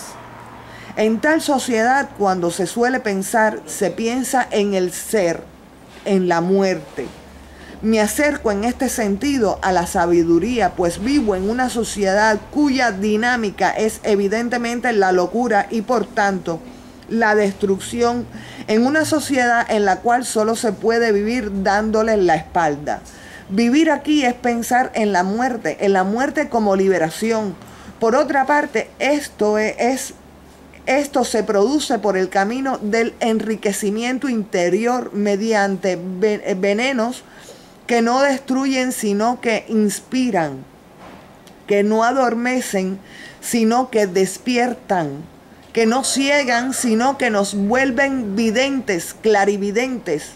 En tal sociedad, cuando se suele pensar, se piensa en el ser, en la muerte. Me acerco en este sentido a la sabiduría, pues vivo en una sociedad cuya dinámica es evidentemente la locura y por tanto la destrucción, en una sociedad en la cual solo se puede vivir dándole la espalda. Vivir aquí es pensar en la muerte, en la muerte como liberación. Por otra parte, esto es, esto se produce por el camino del enriquecimiento interior mediante venenos que no destruyen sino que inspiran, que no adormecen sino que despiertan, que no ciegan sino que nos vuelven videntes, clarividentes.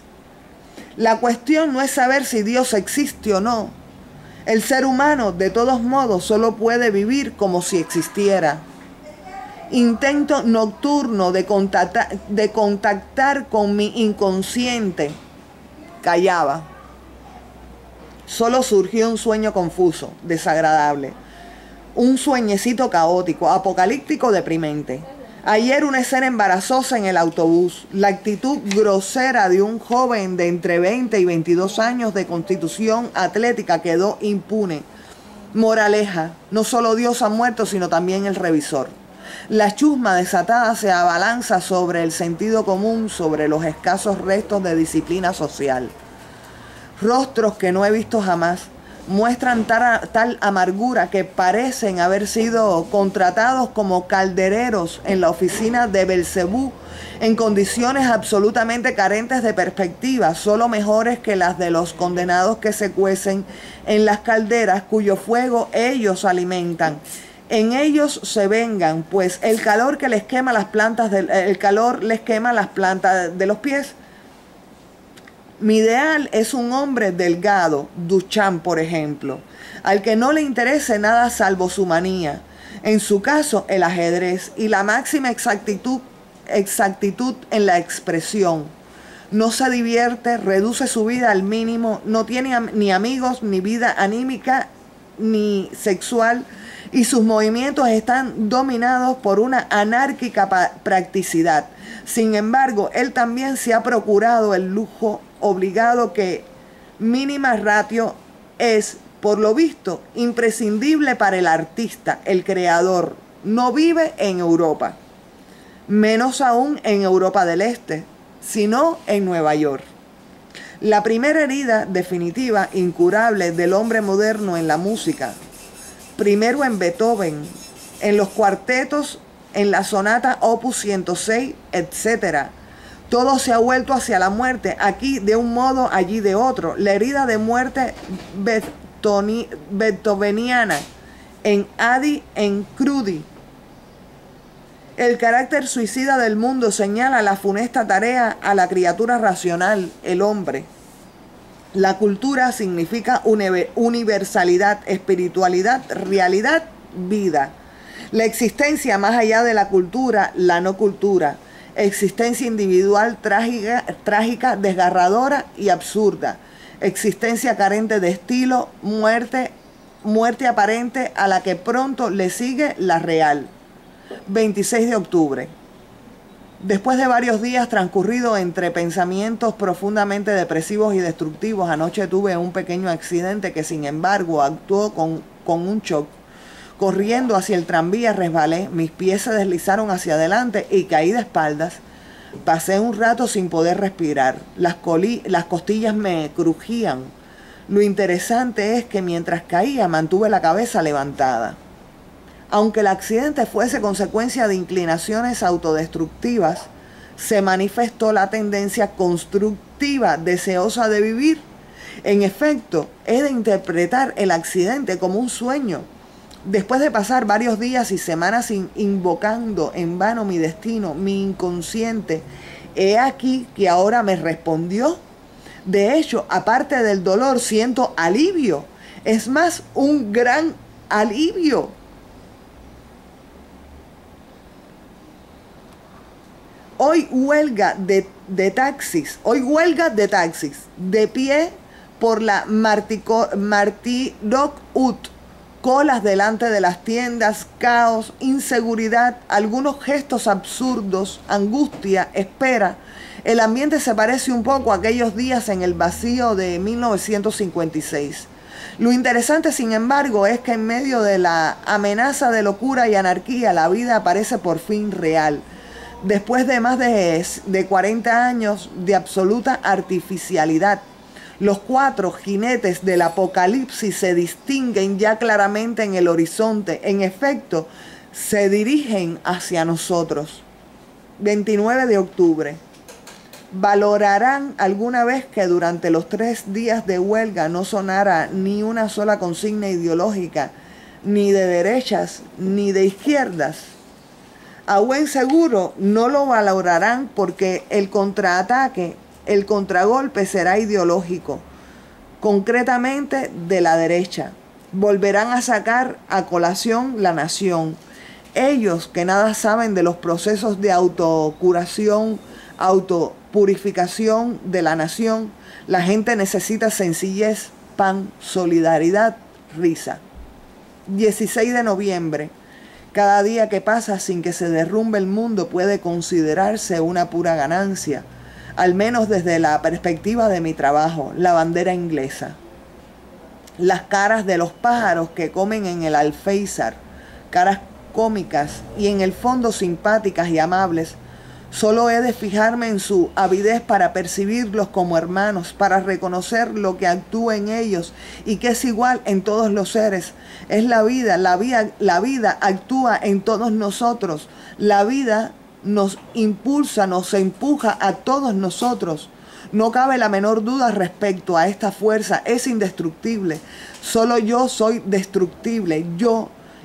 La cuestión no es saber si Dios existe o no. El ser humano, de todos modos, solo puede vivir como si existiera. Intento nocturno de contactar, de contactar con mi inconsciente. Callaba. Solo surgió un sueño confuso, desagradable. Un sueñecito caótico, apocalíptico, deprimente. Ayer una escena embarazosa en el autobús. La actitud grosera de un joven de entre veinte y veintidós años de constitución atlética quedó impune. Moraleja, no solo Dios ha muerto, sino también el revisor. La chusma desatada se abalanza sobre el sentido común, sobre los escasos restos de disciplina social. Rostros que no he visto jamás muestran tal, tal amargura que parecen haber sido contratados como caldereros en la oficina de Belcebú en condiciones absolutamente carentes de perspectiva, solo mejores que las de los condenados que se cuecen en las calderas cuyo fuego ellos alimentan. En ellos se vengan, pues el calor que les quema las plantas del, el calor les quema las plantas de los pies. Mi ideal es un hombre delgado, Duchamp por ejemplo, al que no le interese nada salvo su manía. En su caso, el ajedrez y la máxima exactitud exactitud en la expresión. No se divierte, reduce su vida al mínimo, no tiene am- ni amigos, ni vida anímica, ni sexual, y sus movimientos están dominados por una anárquica pa- practicidad. Sin embargo, él también se ha procurado el lujo obligado que mínima ratio es, por lo visto, imprescindible para el artista, el creador. No vive en Europa, menos aún en Europa del Este, sino en Nueva York. La primera herida definitiva, incurable, del hombre moderno en la música, primero en Beethoven, en los cuartetos, en la sonata opus ciento seis, etcétera. Todo se ha vuelto hacia la muerte, aquí de un modo, allí de otro. La herida de muerte beetoni- beethoveniana en Adi, en Crudi. El carácter suicida del mundo señala la funesta tarea a la criatura racional, el hombre. La cultura significa universalidad, espiritualidad, realidad, vida. La existencia más allá de la cultura, la no cultura. Existencia individual trágica, trágica, desgarradora y absurda. Existencia carente de estilo, muerte, muerte aparente a la que pronto le sigue la real. veintiséis de octubre. Después de varios días transcurridos entre pensamientos profundamente depresivos y destructivos, anoche tuve un pequeño accidente que sin embargo actuó con, con un shock. Corriendo hacia el tranvía resbalé, mis pies se deslizaron hacia adelante y caí de espaldas. Pasé un rato sin poder respirar, las, coli- las costillas me crujían. Lo interesante es que mientras caía mantuve la cabeza levantada. Aunque el accidente fuese consecuencia de inclinaciones autodestructivas, se manifestó la tendencia constructiva, deseosa de vivir. En efecto, he de interpretar el accidente como un sueño. Después de pasar varios días y semanas in- invocando en vano mi destino, mi inconsciente, he aquí que ahora me respondió. De hecho, aparte del dolor, siento alivio. Es más, un gran alivio. Hoy huelga de, de taxis, hoy huelga de taxis, de pie por la Martiroc Ut, colas delante de las tiendas, caos, inseguridad, algunos gestos absurdos, angustia, espera. El ambiente se parece un poco a aquellos días en el vacío de mil novecientos cincuenta y seis. Lo interesante, sin embargo, es que en medio de la amenaza de locura y anarquía, la vida parece por fin real. Después de más de, de cuarenta años de absoluta artificialidad, los cuatro jinetes del apocalipsis se distinguen ya claramente en el horizonte. En efecto, se dirigen hacia nosotros. veintinueve de octubre. ¿Valorarán alguna vez que durante los tres días de huelga no sonara ni una sola consigna ideológica, ni de derechas, ni de izquierdas? A buen seguro no lo valorarán porque el contraataque, el contragolpe será ideológico, concretamente de la derecha. Volverán a sacar a colación la nación. Ellos que nada saben de los procesos de autocuración, autopurificación de la nación. La gente necesita sencillez, pan, solidaridad, risa. dieciséis de noviembre. Cada día que pasa sin que se derrumbe el mundo puede considerarse una pura ganancia, al menos desde la perspectiva de mi trabajo, la bandera inglesa. Las caras de los pájaros que comen en el alféizar, caras cómicas y en el fondo simpáticas y amables. Solo he de fijarme en su avidez para percibirlos como hermanos, para reconocer lo que actúa en ellos y que es igual en todos los seres. Es la vida, la vida, la vida actúa en todos nosotros. La vida nos impulsa, nos empuja a todos nosotros. No cabe la menor duda respecto a esta fuerza, es indestructible. Solo yo soy destructible, yo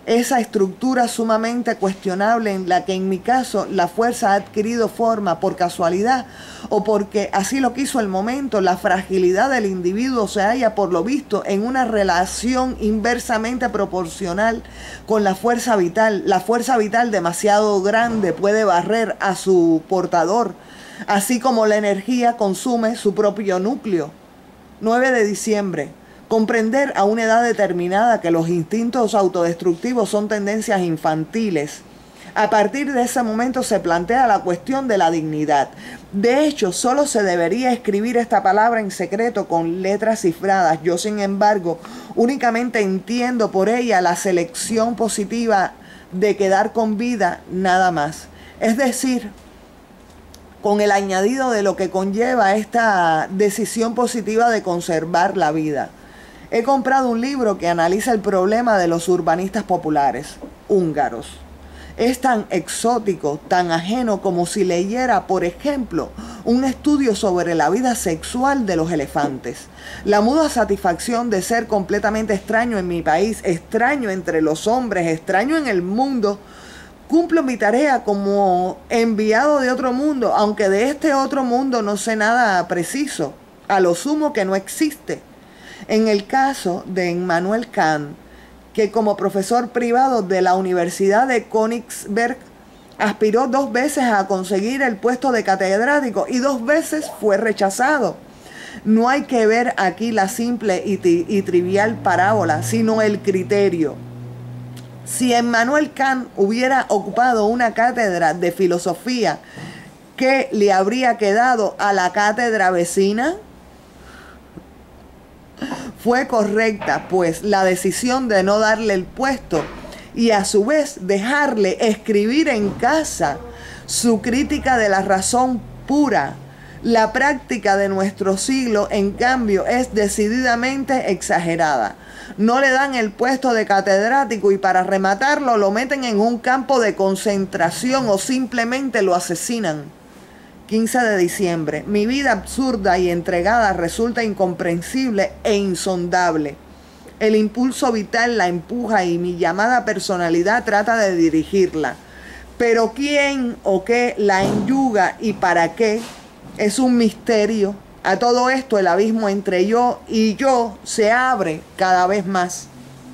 esa estructura sumamente cuestionable en la que en mi caso la fuerza ha adquirido forma por casualidad o porque así lo quiso el momento, la fragilidad del individuo se halla por lo visto en una relación inversamente proporcional con la fuerza vital. La fuerza vital demasiado grande puede barrer a su portador, así como la energía consume su propio núcleo. nueve de diciembre. Comprender a una edad determinada que los instintos autodestructivos son tendencias infantiles. A partir de ese momento se plantea la cuestión de la dignidad. De hecho, solo se debería escribir esta palabra en secreto con letras cifradas. Yo, sin embargo, únicamente entiendo por ella la selección positiva de quedar con vida, nada más. Es decir, con el añadido de lo que conlleva esta decisión positiva de conservar la vida. He comprado un libro que analiza el problema de los urbanistas populares, húngaros. Es tan exótico, tan ajeno como si leyera, por ejemplo, un estudio sobre la vida sexual de los elefantes. La muda satisfacción de ser completamente extraño en mi país, extraño entre los hombres, extraño en el mundo. Cumplo mi tarea como enviado de otro mundo, aunque de este otro mundo no sé nada preciso, a lo sumo que no existe. En el caso de Immanuel Kant, que como profesor privado de la Universidad de Königsberg aspiró dos veces a conseguir el puesto de catedrático y dos veces fue rechazado. No hay que ver aquí la simple y, y trivial parábola, sino el criterio. Si Immanuel Kant hubiera ocupado una cátedra de filosofía, ¿qué le habría quedado a la cátedra vecina? Fue correcta, pues, la decisión de no darle el puesto y a su vez dejarle escribir en casa su crítica de la razón pura. La práctica de nuestro siglo, en cambio, es decididamente exagerada. No le dan el puesto de catedrático y para rematarlo lo meten en un campo de concentración o simplemente lo asesinan. quince de diciembre. Mi vida absurda y entregada resulta incomprensible e insondable. El impulso vital la empuja y mi llamada personalidad trata de dirigirla. Pero quién o qué la enyuga y para qué es un misterio. A todo esto el abismo entre yo y yo se abre cada vez más.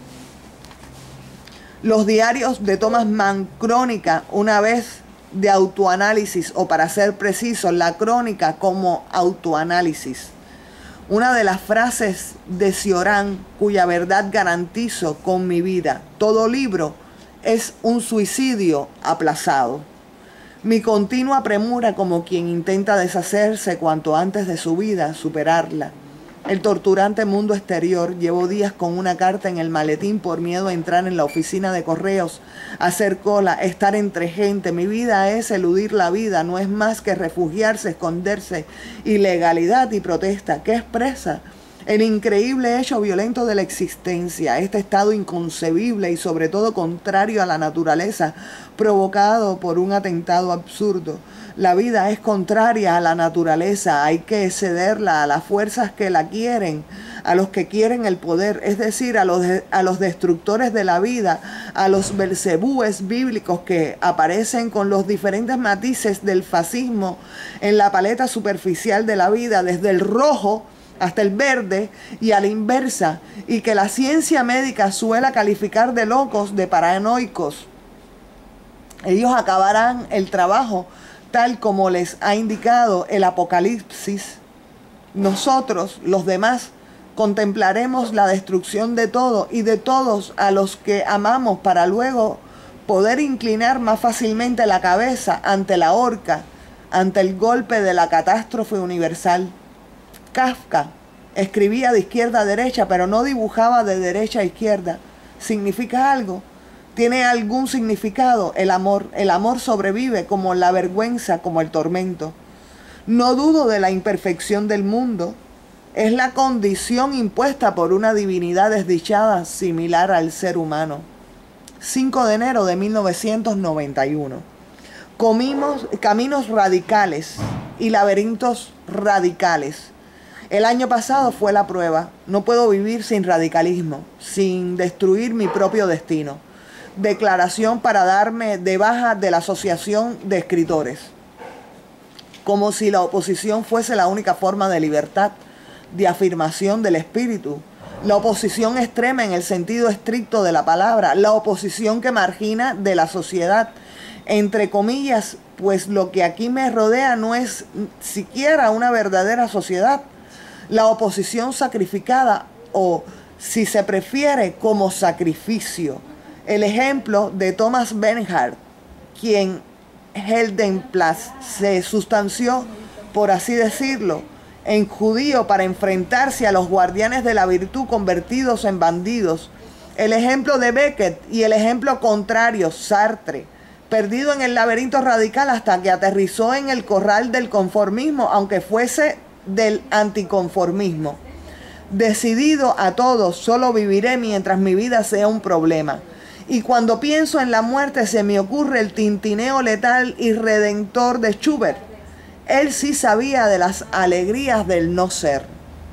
Los diarios de Thomas Mann, crónica, una vez de autoanálisis, o para ser preciso, la crónica como autoanálisis. Una de las frases de Cioran, cuya verdad garantizo con mi vida: todo libro es un suicidio aplazado. Mi continua premura como quien intenta deshacerse cuanto antes de su vida, superarla. El torturante mundo exterior. Llevo días con una carta en el maletín por miedo a entrar en la oficina de correos, hacer cola, estar entre gente. Mi vida es eludir la vida, no es más que refugiarse, esconderse. Ilegalidad y protesta. ¿Qué expresa? El increíble hecho violento de la existencia, este estado inconcebible y sobre todo contrario a la naturaleza, provocado por un atentado absurdo. La vida es contraria a la naturaleza, hay que cederla a las fuerzas que la quieren, a los que quieren el poder, es decir, a los, de, a los destructores de la vida, a los belcebúes bíblicos que aparecen con los diferentes matices del fascismo en la paleta superficial de la vida, desde el rojo hasta el verde y a la inversa, y que la ciencia médica suele calificar de locos, de paranoicos. Ellos acabarán el trabajo tal como les ha indicado el Apocalipsis. Nosotros, los demás, contemplaremos la destrucción de todo y de todos a los que amamos para luego poder inclinar más fácilmente la cabeza ante la horca, ante el golpe de la catástrofe universal. Kafka escribía de izquierda a derecha, pero no dibujaba de derecha a izquierda. ¿Significa algo? ¿Tiene algún significado? El amor. El amor sobrevive como la vergüenza, como el tormento. No dudo de la imperfección del mundo. Es la condición impuesta por una divinidad desdichada similar al ser humano. cinco de enero de mil novecientos noventa y uno. Comimos caminos radicales y laberintos radicales. El año pasado fue la prueba. No puedo vivir sin radicalismo, sin destruir mi propio destino. declaración para darme de baja de la Asociación de Escritores, como si la oposición fuese la única forma de libertad, de afirmación del espíritu. La oposición extrema en el sentido estricto de la palabra, la oposición que margina de la sociedad, entre comillas, pues lo que aquí me rodea no es siquiera una verdadera sociedad. La oposición sacrificada, o si se prefiere, como sacrificio. El ejemplo de Thomas Bernhard, quien Heldenplatz se sustanció, por así decirlo, en judío para enfrentarse a los guardianes de la virtud convertidos en bandidos. El ejemplo de Beckett y el ejemplo contrario, Sartre, perdido en el laberinto radical hasta que aterrizó en el corral del conformismo, aunque fuese del anticonformismo. Decidido a todo, solo viviré mientras mi vida sea un problema. Y cuando pienso en la muerte se me ocurre el tintineo letal y redentor de Schubert. Él sí sabía de las alegrías del no ser.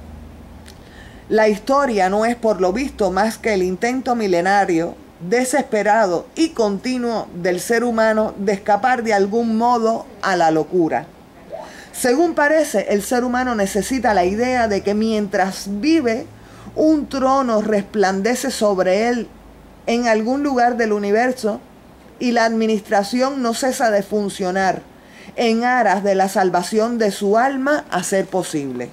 La historia no es por lo visto más que el intento milenario, desesperado y continuo del ser humano de escapar de algún modo a la locura. Según parece, el ser humano necesita la idea de que mientras vive, un trono resplandece sobre él en algún lugar del universo y la administración no cesa de funcionar en aras de la salvación de su alma a ser posible.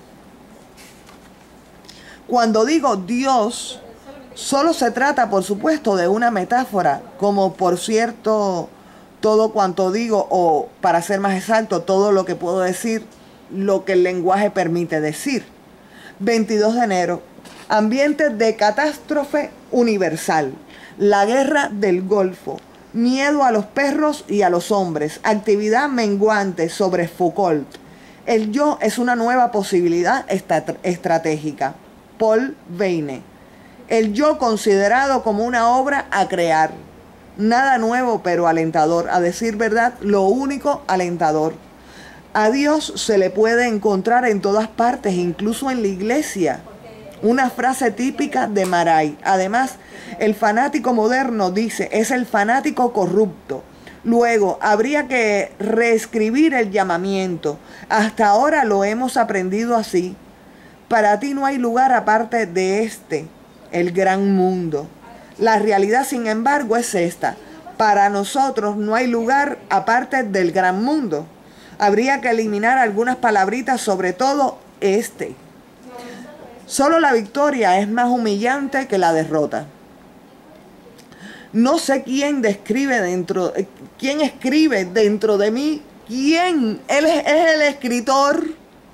Cuando digo Dios, solo se trata, por supuesto, de una metáfora, como por cierto, todo cuanto digo, o para ser más exacto, todo lo que puedo decir, lo que el lenguaje permite decir. veintidós de enero, ambiente de catástrofe universal, la guerra del Golfo, miedo a los perros y a los hombres, actividad menguante sobre Foucault. El yo es una nueva posibilidad estratégica. Paul Veyne. El yo considerado como una obra a crear. Nada nuevo pero alentador. A decir verdad, lo único alentador. A Dios se le puede encontrar en todas partes, incluso en la iglesia. Una frase típica de Maray. Además, el fanático moderno dice, es el fanático corrupto. Luego, habría que reescribir el llamamiento. Hasta ahora lo hemos aprendido así. Para ti no hay lugar aparte de este, el gran mundo. La realidad, sin embargo, es esta. Para nosotros no hay lugar aparte del gran mundo. Habría que eliminar algunas palabritas, sobre todo este. Solo la victoria es más humillante que la derrota. No sé quién describe dentro, quién escribe dentro de mí, quién. Él es, es el escritor.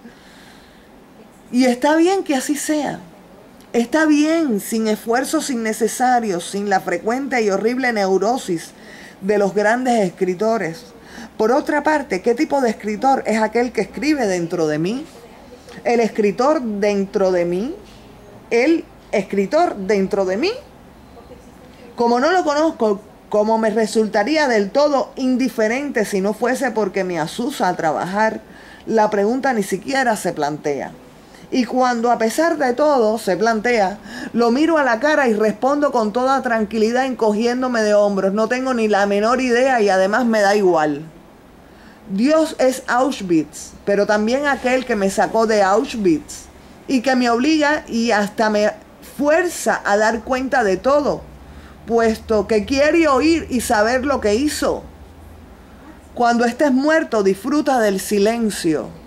Y está bien que así sea. Está bien, sin esfuerzos innecesarios, sin la frecuente y horrible neurosis de los grandes escritores. Por otra parte, ¿qué tipo de escritor es aquel que escribe dentro de mí? El escritor dentro de mí. El escritor dentro de mí. Como no lo conozco, como me resultaría del todo indiferente si no fuese porque me asusa a trabajar, la pregunta ni siquiera se plantea. Y cuando a pesar de todo se plantea, lo miro a la cara y respondo con toda tranquilidad encogiéndome de hombros. No tengo ni la menor idea y además me da igual. Dios es Auschwitz, pero también aquel que me sacó de Auschwitz y que me obliga y hasta me fuerza a dar cuenta de todo, puesto que quiere oír y saber lo que hizo. Cuando estés muerto, disfruta del silencio.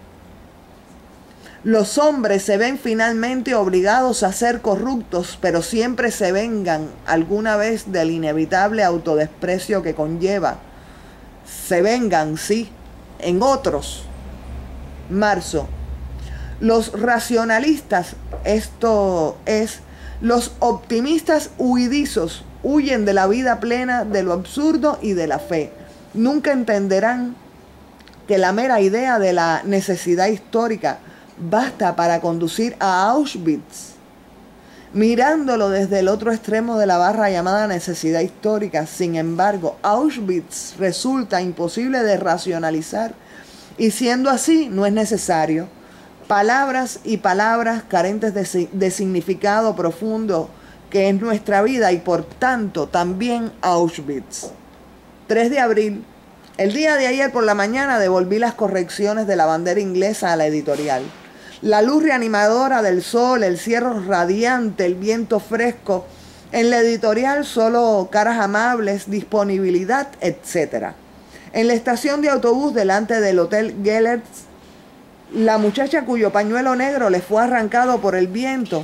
Los hombres se ven finalmente obligados a ser corruptos, pero siempre se vengan alguna vez del inevitable autodesprecio que conlleva. Se vengan, sí, en otros. Marzo. Los racionalistas, esto es, los optimistas huidizos, huyen de la vida plena, de lo absurdo y de la fe. Nunca entenderán que la mera idea de la necesidad histórica basta para conducir a Auschwitz. Mirándolo desde el otro extremo de la barra llamada necesidad histórica, sin embargo, Auschwitz resulta imposible de racionalizar y siendo así no es necesario. Palabras y palabras carentes de, de significado profundo que es nuestra vida y por tanto también Auschwitz. tres de abril. El día de ayer por la mañana devolví las correcciones de la bandera inglesa a la editorial. La luz reanimadora del sol, el cielo radiante, el viento fresco. En la editorial solo caras amables, disponibilidad, etcétera. En la estación de autobús delante del Hotel Gellert, la muchacha cuyo pañuelo negro le fue arrancado por el viento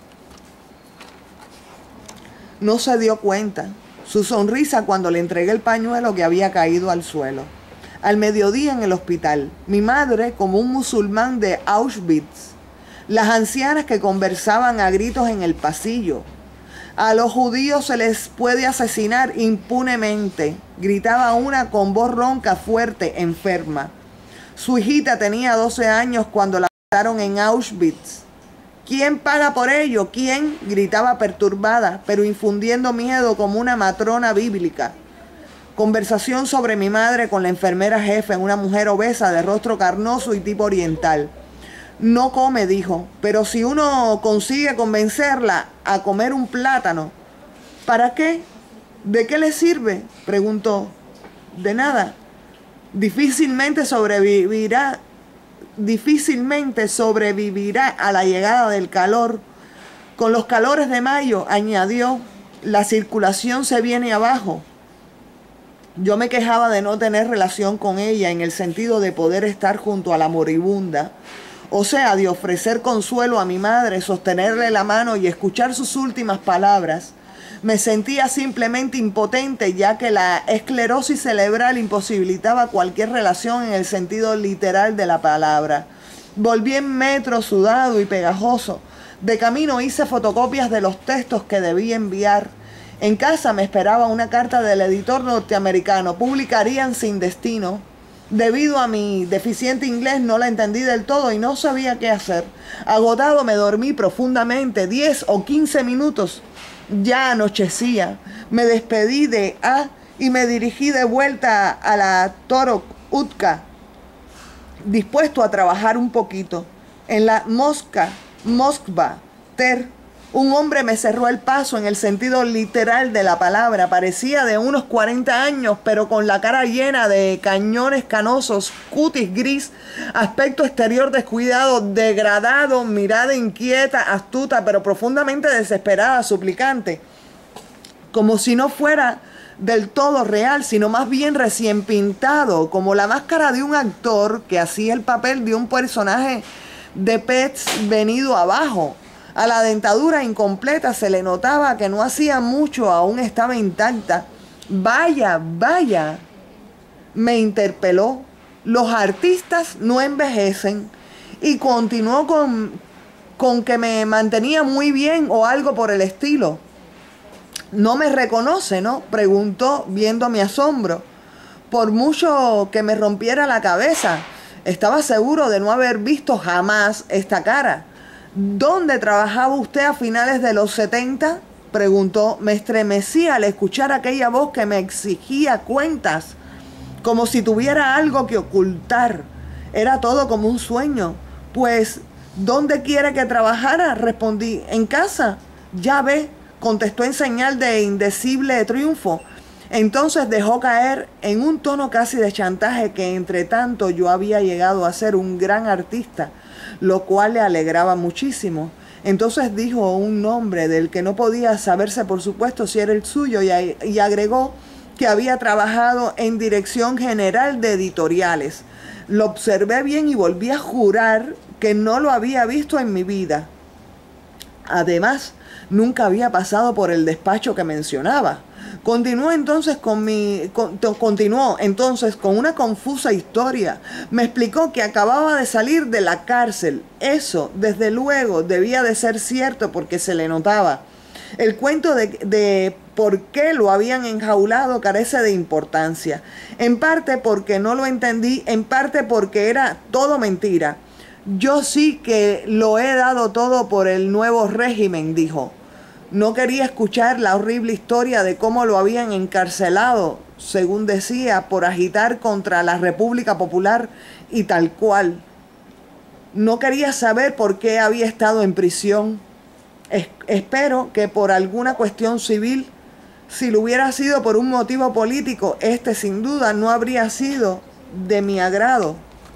no se dio cuenta. Su sonrisa cuando le entregué el pañuelo que había caído al suelo. Al mediodía en el hospital, mi madre como un musulmán de Auschwitz. Las ancianas que conversaban a gritos en el pasillo. A los judíos se les puede asesinar impunemente, gritaba una con voz ronca, fuerte, enferma. Su hijita tenía doce años cuando la mataron en Auschwitz. ¿Quién paga por ello? ¿Quién? Gritaba perturbada, pero infundiendo miedo como una matrona bíblica. Conversación sobre mi madre con la enfermera jefe, una mujer obesa de rostro carnoso y tipo oriental. No come, dijo, pero si uno consigue convencerla a comer un plátano, ¿para qué? ¿De qué le sirve? Preguntó. De nada. Difícilmente sobrevivirá, difícilmente sobrevivirá a la llegada del calor. Con los calores de mayo, añadió, la circulación se viene abajo. Yo me quejaba de no tener relación con ella en el sentido de poder estar junto a la moribunda, o sea, de ofrecer consuelo a mi madre, sostenerle la mano y escuchar sus últimas palabras. Me sentía simplemente impotente, ya que la esclerosis cerebral imposibilitaba cualquier relación en el sentido literal de la palabra. Volví en metro sudado y pegajoso. De camino hice fotocopias de los textos que debía enviar. En casa me esperaba una carta del editor norteamericano. Publicarían Sin Destino. Debido a mi deficiente inglés no la entendí del todo y no sabía qué hacer. Agotado me dormí profundamente, diez o quince minutos. Ya anochecía. Me despedí de A y me dirigí de vuelta a la Torok Utka, dispuesto a trabajar un poquito. En la Mosca, Moskva, Ter, un hombre me cerró el paso en el sentido literal de la palabra. Parecía de unos cuarenta años, pero con la cara llena de cañones canosos, cutis gris, aspecto exterior descuidado, degradado, mirada inquieta, astuta, pero profundamente desesperada, suplicante. Como si no fuera del todo real, sino más bien recién pintado, como la máscara de un actor que hacía el papel de un personaje de Pets venido abajo. A la dentadura incompleta se le notaba que no hacía mucho, aún estaba intacta. Vaya, vaya, me interpeló. Los artistas no envejecen. Y continuó con, con que me mantenía muy bien o algo por el estilo. ¿No me reconoce, no? Preguntó viendo mi asombro. Por mucho que me rompiera la cabeza, estaba seguro de no haber visto jamás esta cara. ¿Dónde trabajaba usted a finales de los setenta? Preguntó. Me estremecí al escuchar aquella voz que me exigía cuentas, como si tuviera algo que ocultar. Era todo como un sueño. Pues, ¿dónde quiere que trabajara? Respondí. En casa. Ya ve, contestó en señal de indecible triunfo. Entonces dejó caer en un tono casi de chantaje que entre tanto yo había llegado a ser un gran artista, lo cual le alegraba muchísimo. Entonces dijo un nombre del que no podía saberse por supuesto si era el suyo y, y agregó que había trabajado en dirección general de editoriales. Lo observé bien y volví a jurar que no lo había visto en mi vida. Además, nunca había pasado por el despacho que mencionaba. Continuó entonces con mi con, continuó entonces con una confusa historia. Me explicó que acababa de salir de la cárcel. Eso, desde luego, debía de ser cierto porque se le notaba. El cuento de, de por qué lo habían enjaulado carece de importancia. En parte porque no lo entendí, en parte porque era todo mentira. Yo sí que lo he dado todo por el nuevo régimen, dijo. No quería escuchar la horrible historia de cómo lo habían encarcelado, según decía, por agitar contra la República Popular y tal cual. No quería saber por qué había estado en prisión. Es, espero que por alguna cuestión civil, si lo hubiera sido por un motivo político, este sin duda no habría sido de mi agrado.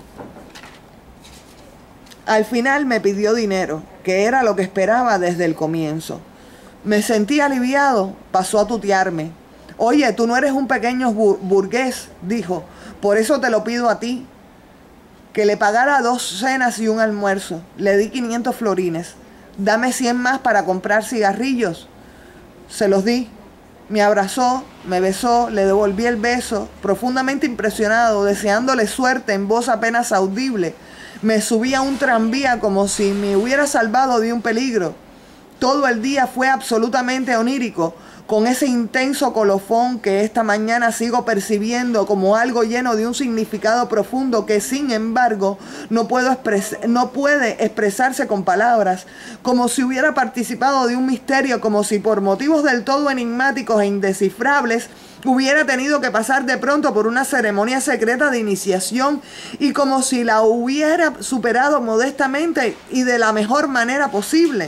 Al final me pidió dinero, que era lo que esperaba desde el comienzo. Me sentí aliviado, pasó a tutearme. Oye, tú no eres un pequeño bur burgués, dijo, por eso te lo pido a ti. Que le pagara dos cenas y un almuerzo. Le di quinientos florines. Dame cien más para comprar cigarrillos. Se los di. Me abrazó, me besó, le devolví el beso, profundamente impresionado, deseándole suerte en voz apenas audible. Me subí a un tranvía como si me hubiera salvado de un peligro. Todo el día fue absolutamente onírico, con ese intenso colofón que esta mañana sigo percibiendo como algo lleno de un significado profundo que, sin embargo, no, puedo expres- no puede expresarse con palabras, como si hubiera participado de un misterio, como si por motivos del todo enigmáticos e indescifrables hubiera tenido que pasar de pronto por una ceremonia secreta de iniciación y como si la hubiera superado modestamente y de la mejor manera posible.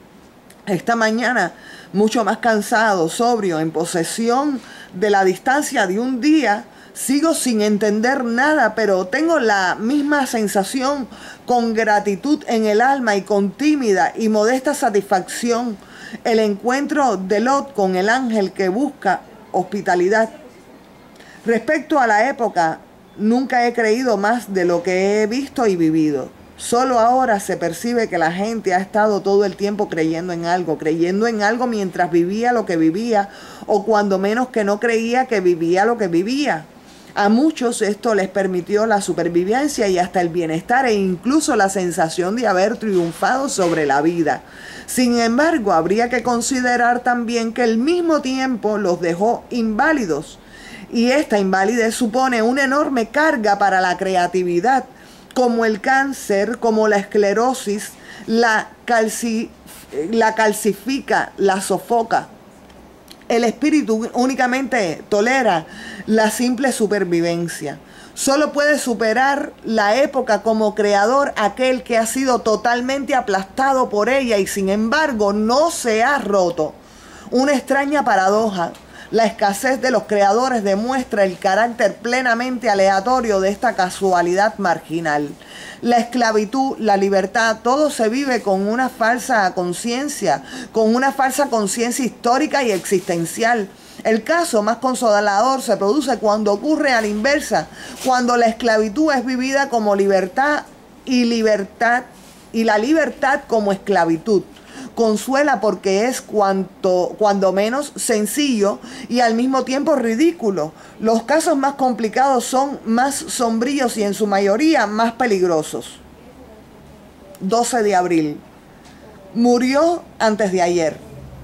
Esta mañana, mucho más cansado, sobrio, en posesión de la distancia de un día, sigo sin entender nada, pero tengo la misma sensación, con gratitud en el alma y con tímida y modesta satisfacción, el encuentro de Lot con el ángel que busca hospitalidad. Respecto a la época, nunca he creído más de lo que he visto y vivido. Solo ahora se percibe que la gente ha estado todo el tiempo creyendo en algo, creyendo en algo mientras vivía lo que vivía, o cuando menos que no creía que vivía lo que vivía. A muchos esto les permitió la supervivencia y hasta el bienestar e incluso la sensación de haber triunfado sobre la vida. Sin embargo, habría que considerar también que al mismo tiempo los dejó inválidos, y esta invalidez supone una enorme carga para la creatividad, como el cáncer, como la esclerosis, la, calci, la calcifica, la sofoca. El espíritu únicamente tolera la simple supervivencia. Solo puede superar la época como creador aquel que ha sido totalmente aplastado por ella y sin embargo no se ha roto. Una extraña paradoja. La escasez de los creadores demuestra el carácter plenamente aleatorio de esta casualidad marginal. La esclavitud, la libertad, todo se vive con una falsa conciencia, con una falsa conciencia histórica y existencial. El caso más consolador se produce cuando ocurre a la inversa, cuando la esclavitud es vivida como libertad y libertad y la libertad como esclavitud. Consuela porque es cuanto, cuando menos sencillo y al mismo tiempo ridículo. Los casos más complicados son más sombríos y en su mayoría más peligrosos. doce de abril. Murió antes de ayer.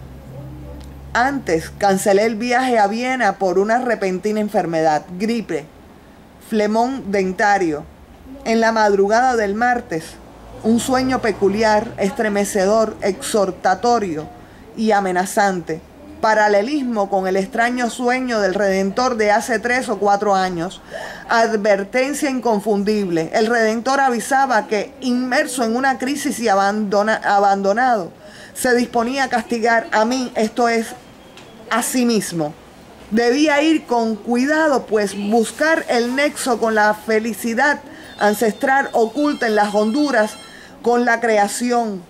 Antes cancelé el viaje a Viena por una repentina enfermedad, gripe, flemón dentario. En la madrugada del martes, un sueño peculiar, estremecedor, exhortatorio y amenazante. Paralelismo con el extraño sueño del Redentor de hace tres o cuatro años. Advertencia inconfundible. El Redentor avisaba que, inmerso en una crisis y abandona, abandonado, se disponía a castigar a mí, esto es, a sí mismo. Debía ir con cuidado, pues buscar el nexo con la felicidad ancestral oculta en las honduras, con la creación,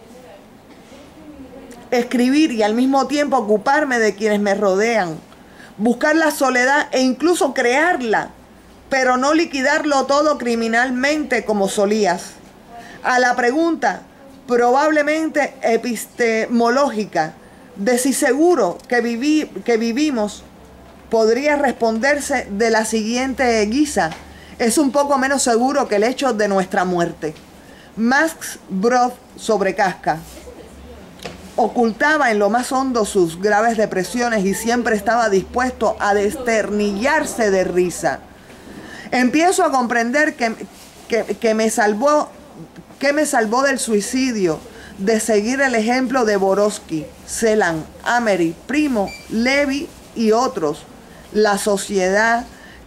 escribir y al mismo tiempo ocuparme de quienes me rodean, buscar la soledad e incluso crearla, pero no liquidarlo todo criminalmente como solías. A la pregunta, probablemente epistemológica, de si seguro que, viví, que vivimos, podría responderse de la siguiente guisa: es un poco menos seguro que el hecho de nuestra muerte. Max Brod sobre Kafka. Ocultaba en lo más hondo sus graves depresiones y siempre estaba dispuesto a desternillarse de risa. Empiezo a comprender que, que, que, me salvó, que me salvó del suicidio, de seguir el ejemplo de Boroski, Celan, Amery, Primo, Levi y otros. La sociedad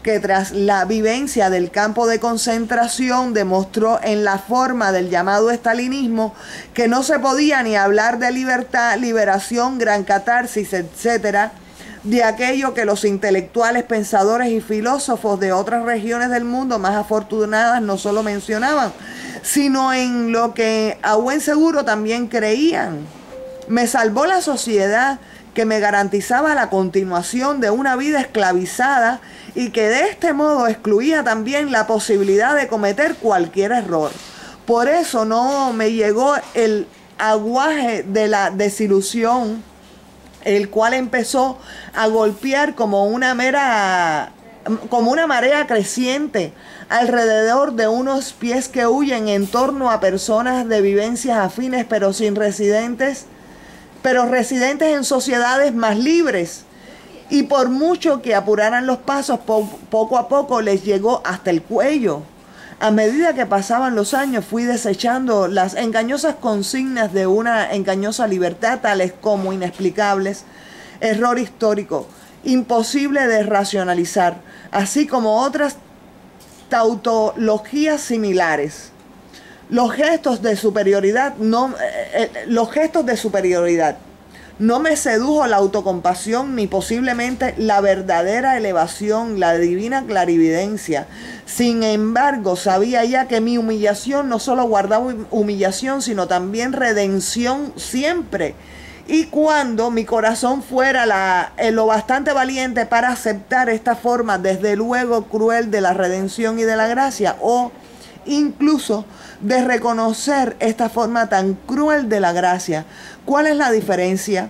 que tras la vivencia del campo de concentración demostró en la forma del llamado estalinismo que no se podía ni hablar de libertad, liberación, gran catarsis, etcétera, de aquello que los intelectuales, pensadores y filósofos de otras regiones del mundo más afortunadas no solo mencionaban, sino en lo que a buen seguro también creían. Me salvó la sociedad que me garantizaba la continuación de una vida esclavizada y que de este modo excluía también la posibilidad de cometer cualquier error. Por eso no me llegó el aguaje de la desilusión, el cual empezó a golpear como una mera, como una marea creciente alrededor de unos pies que huyen en torno a personas de vivencias afines, pero sin residentes, pero residentes en sociedades más libres. Y por mucho que apuraran los pasos, po poco a poco les llegó hasta el cuello. A medida que pasaban los años, fui desechando las engañosas consignas de una engañosa libertad, tales como inexplicables, error histórico, imposible de racionalizar, así como otras tautologías similares. Los gestos de superioridad no, eh, eh, los gestos de superioridad. No me sedujo la autocompasión ni posiblemente la verdadera elevación, la divina clarividencia. Sin embargo, sabía ya que mi humillación no solo guardaba humillación, sino también redención siempre. Y cuando mi corazón fuera la, eh, lo bastante valiente para aceptar esta forma, desde luego cruel, de la redención y de la gracia, o incluso de reconocer esta forma tan cruel de la gracia. ¿Cuál es la diferencia?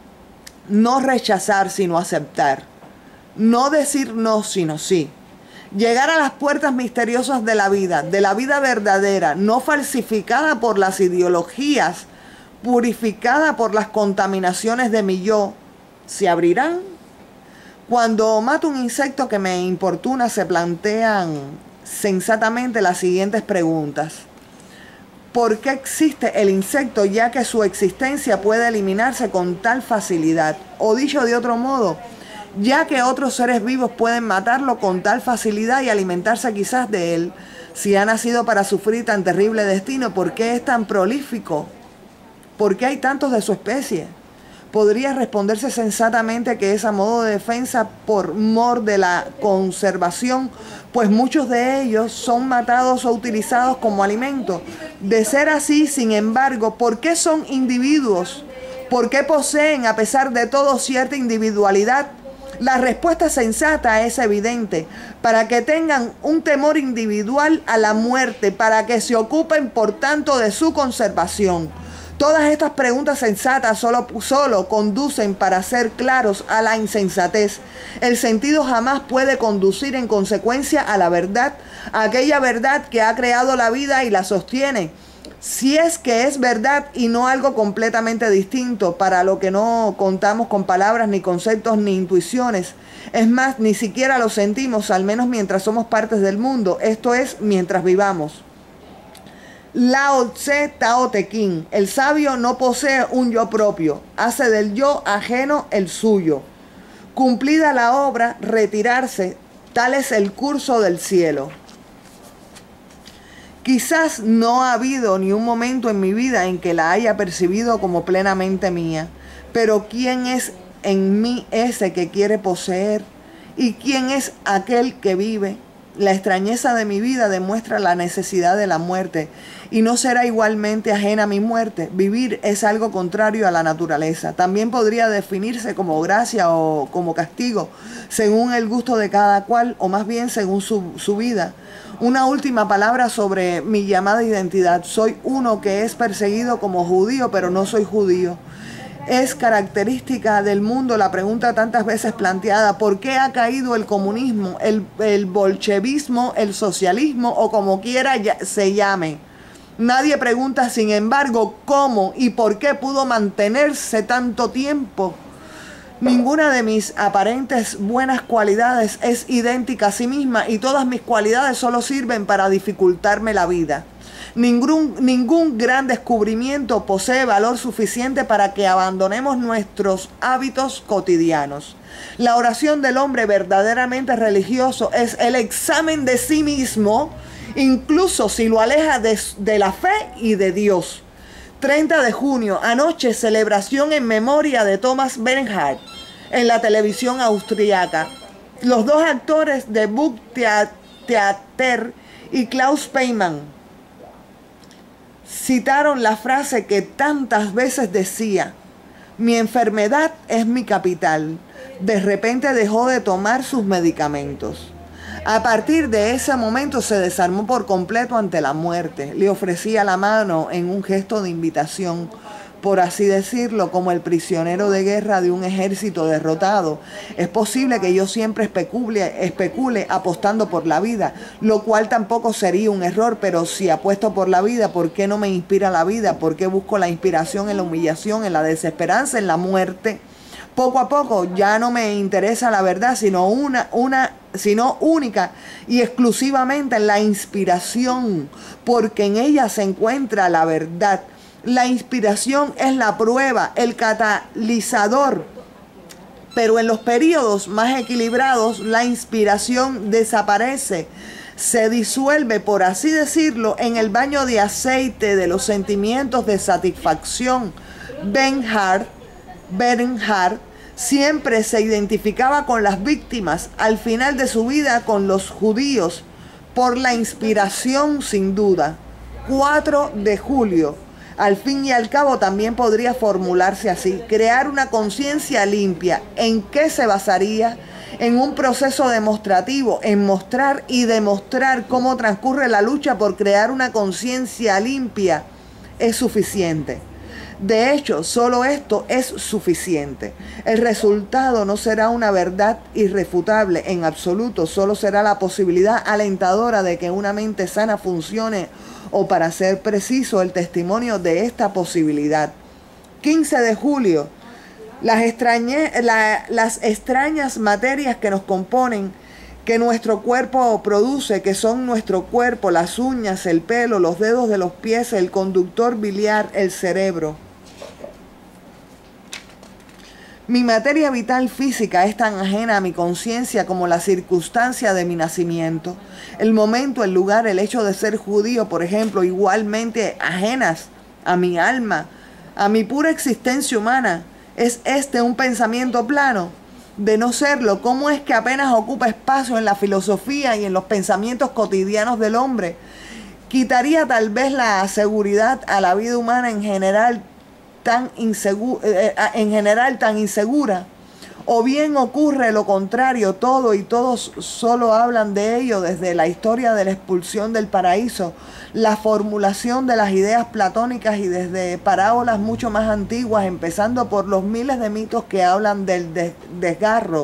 No rechazar sino aceptar. No decir no sino sí. Llegar a las puertas misteriosas de la vida, de la vida verdadera, no falsificada por las ideologías, purificada por las contaminaciones de mi yo, ¿se abrirán? Cuando mato un insecto que me importuna, se plantean sensatamente las siguientes preguntas. ¿Por qué existe el insecto, ya que su existencia puede eliminarse con tal facilidad? O dicho de otro modo, ya que otros seres vivos pueden matarlo con tal facilidad y alimentarse quizás de él, si ha nacido para sufrir tan terrible destino, ¿por qué es tan prolífico? ¿Por qué hay tantos de su especie? Podría responderse sensatamente que es a modo de defensa por mor de la conservación, pues muchos de ellos son matados o utilizados como alimento. De ser así, sin embargo, ¿por qué son individuos? ¿Por qué poseen, a pesar de todo, cierta individualidad? La respuesta sensata es evidente: para que tengan un temor individual a la muerte, para que se ocupen, por tanto, de su conservación. Todas estas preguntas sensatas solo, solo conducen, para ser claros, a la insensatez. El sentido jamás puede conducir en consecuencia a la verdad, a aquella verdad que ha creado la vida y la sostiene. Si es que es verdad y no algo completamente distinto, para lo que no contamos con palabras, ni conceptos, ni intuiciones. Es más, ni siquiera lo sentimos, al menos mientras somos partes del mundo, esto es, mientras vivamos. Lao Tse Tao Te Ching: el sabio no posee un yo propio, hace del yo ajeno el suyo. Cumplida la obra, retirarse, tal es el curso del cielo. Quizás no ha habido ni un momento en mi vida en que la haya percibido como plenamente mía, pero ¿quién es en mí ese que quiere poseer? ¿Y quién es aquel que vive? La extrañeza de mi vida demuestra la necesidad de la muerte, y no será igualmente ajena a mi muerte. Vivir es algo contrario a la naturaleza. También podría definirse como gracia o como castigo, según el gusto de cada cual, o más bien según su, su vida. Una última palabra sobre mi llamada identidad. Soy uno que es perseguido como judío, pero no soy judío. Es característica del mundo la pregunta tantas veces planteada: ¿por qué ha caído el comunismo, el, el bolchevismo, el socialismo o como quiera se llame? Nadie pregunta, sin embargo, cómo y por qué pudo mantenerse tanto tiempo. Ninguna de mis aparentes buenas cualidades es idéntica a sí misma y todas mis cualidades solo sirven para dificultarme la vida. Ningún, ningún gran descubrimiento posee valor suficiente para que abandonemos nuestros hábitos cotidianos. La oración del hombre verdaderamente religioso es el examen de sí mismo, incluso si lo aleja de, de la fe y de Dios. treinta de junio, anoche, celebración en memoria de Thomas Bernhard en la televisión austriaca. Los dos actores de Burgtheater y Klaus Peymann citaron la frase que tantas veces decía: mi enfermedad es mi capital. De repente dejó de tomar sus medicamentos. A partir de ese momento se desarmó por completo ante la muerte. Le ofrecía la mano en un gesto de invitación, por así decirlo, como el prisionero de guerra de un ejército derrotado. Es posible que yo siempre especule, especule apostando por la vida, lo cual tampoco sería un error, pero si apuesto por la vida, ¿por qué no me inspira la vida? ¿Por qué busco la inspiración en la humillación, en la desesperanza, en la muerte? Poco a poco ya no me interesa la verdad, sino una, una, sino única y exclusivamente en la inspiración, porque en ella se encuentra la verdad. La inspiración es la prueba, el catalizador, pero en los periodos más equilibrados la inspiración desaparece, se disuelve, por así decirlo, en el baño de aceite de los sentimientos de satisfacción. Bernhard, Bernhard siempre se identificaba con las víctimas, al final de su vida con los judíos, por la inspiración sin duda. cuatro de julio. Al fin y al cabo también podría formularse así: crear una conciencia limpia. ¿En qué se basaría? En un proceso demostrativo, en mostrar y demostrar cómo transcurre la lucha por crear una conciencia limpia es suficiente. De hecho, solo esto es suficiente. El resultado no será una verdad irrefutable en absoluto, solo será la posibilidad alentadora de que una mente sana funcione, o para ser preciso, el testimonio de esta posibilidad. quince de julio. Las, extrañe, la, las extrañas materias que nos componen, que nuestro cuerpo produce, que son nuestro cuerpo, las uñas, el pelo, los dedos de los pies, el conductor biliar, el cerebro. Mi materia vital física es tan ajena a mi conciencia como la circunstancia de mi nacimiento. El momento, el lugar, el hecho de ser judío, por ejemplo, igualmente ajenas a mi alma, a mi pura existencia humana. ¿Es este un pensamiento plano? De no serlo, ¿cómo es que apenas ocupa espacio en la filosofía y en los pensamientos cotidianos del hombre? Quitaría tal vez la seguridad a la vida humana en general, tan insegura, eh, en general tan insegura, o bien ocurre lo contrario, todo y todos solo hablan de ello desde la historia de la expulsión del paraíso, la formulación de las ideas platónicas y desde parábolas mucho más antiguas, empezando por los miles de mitos que hablan del des- desgarro,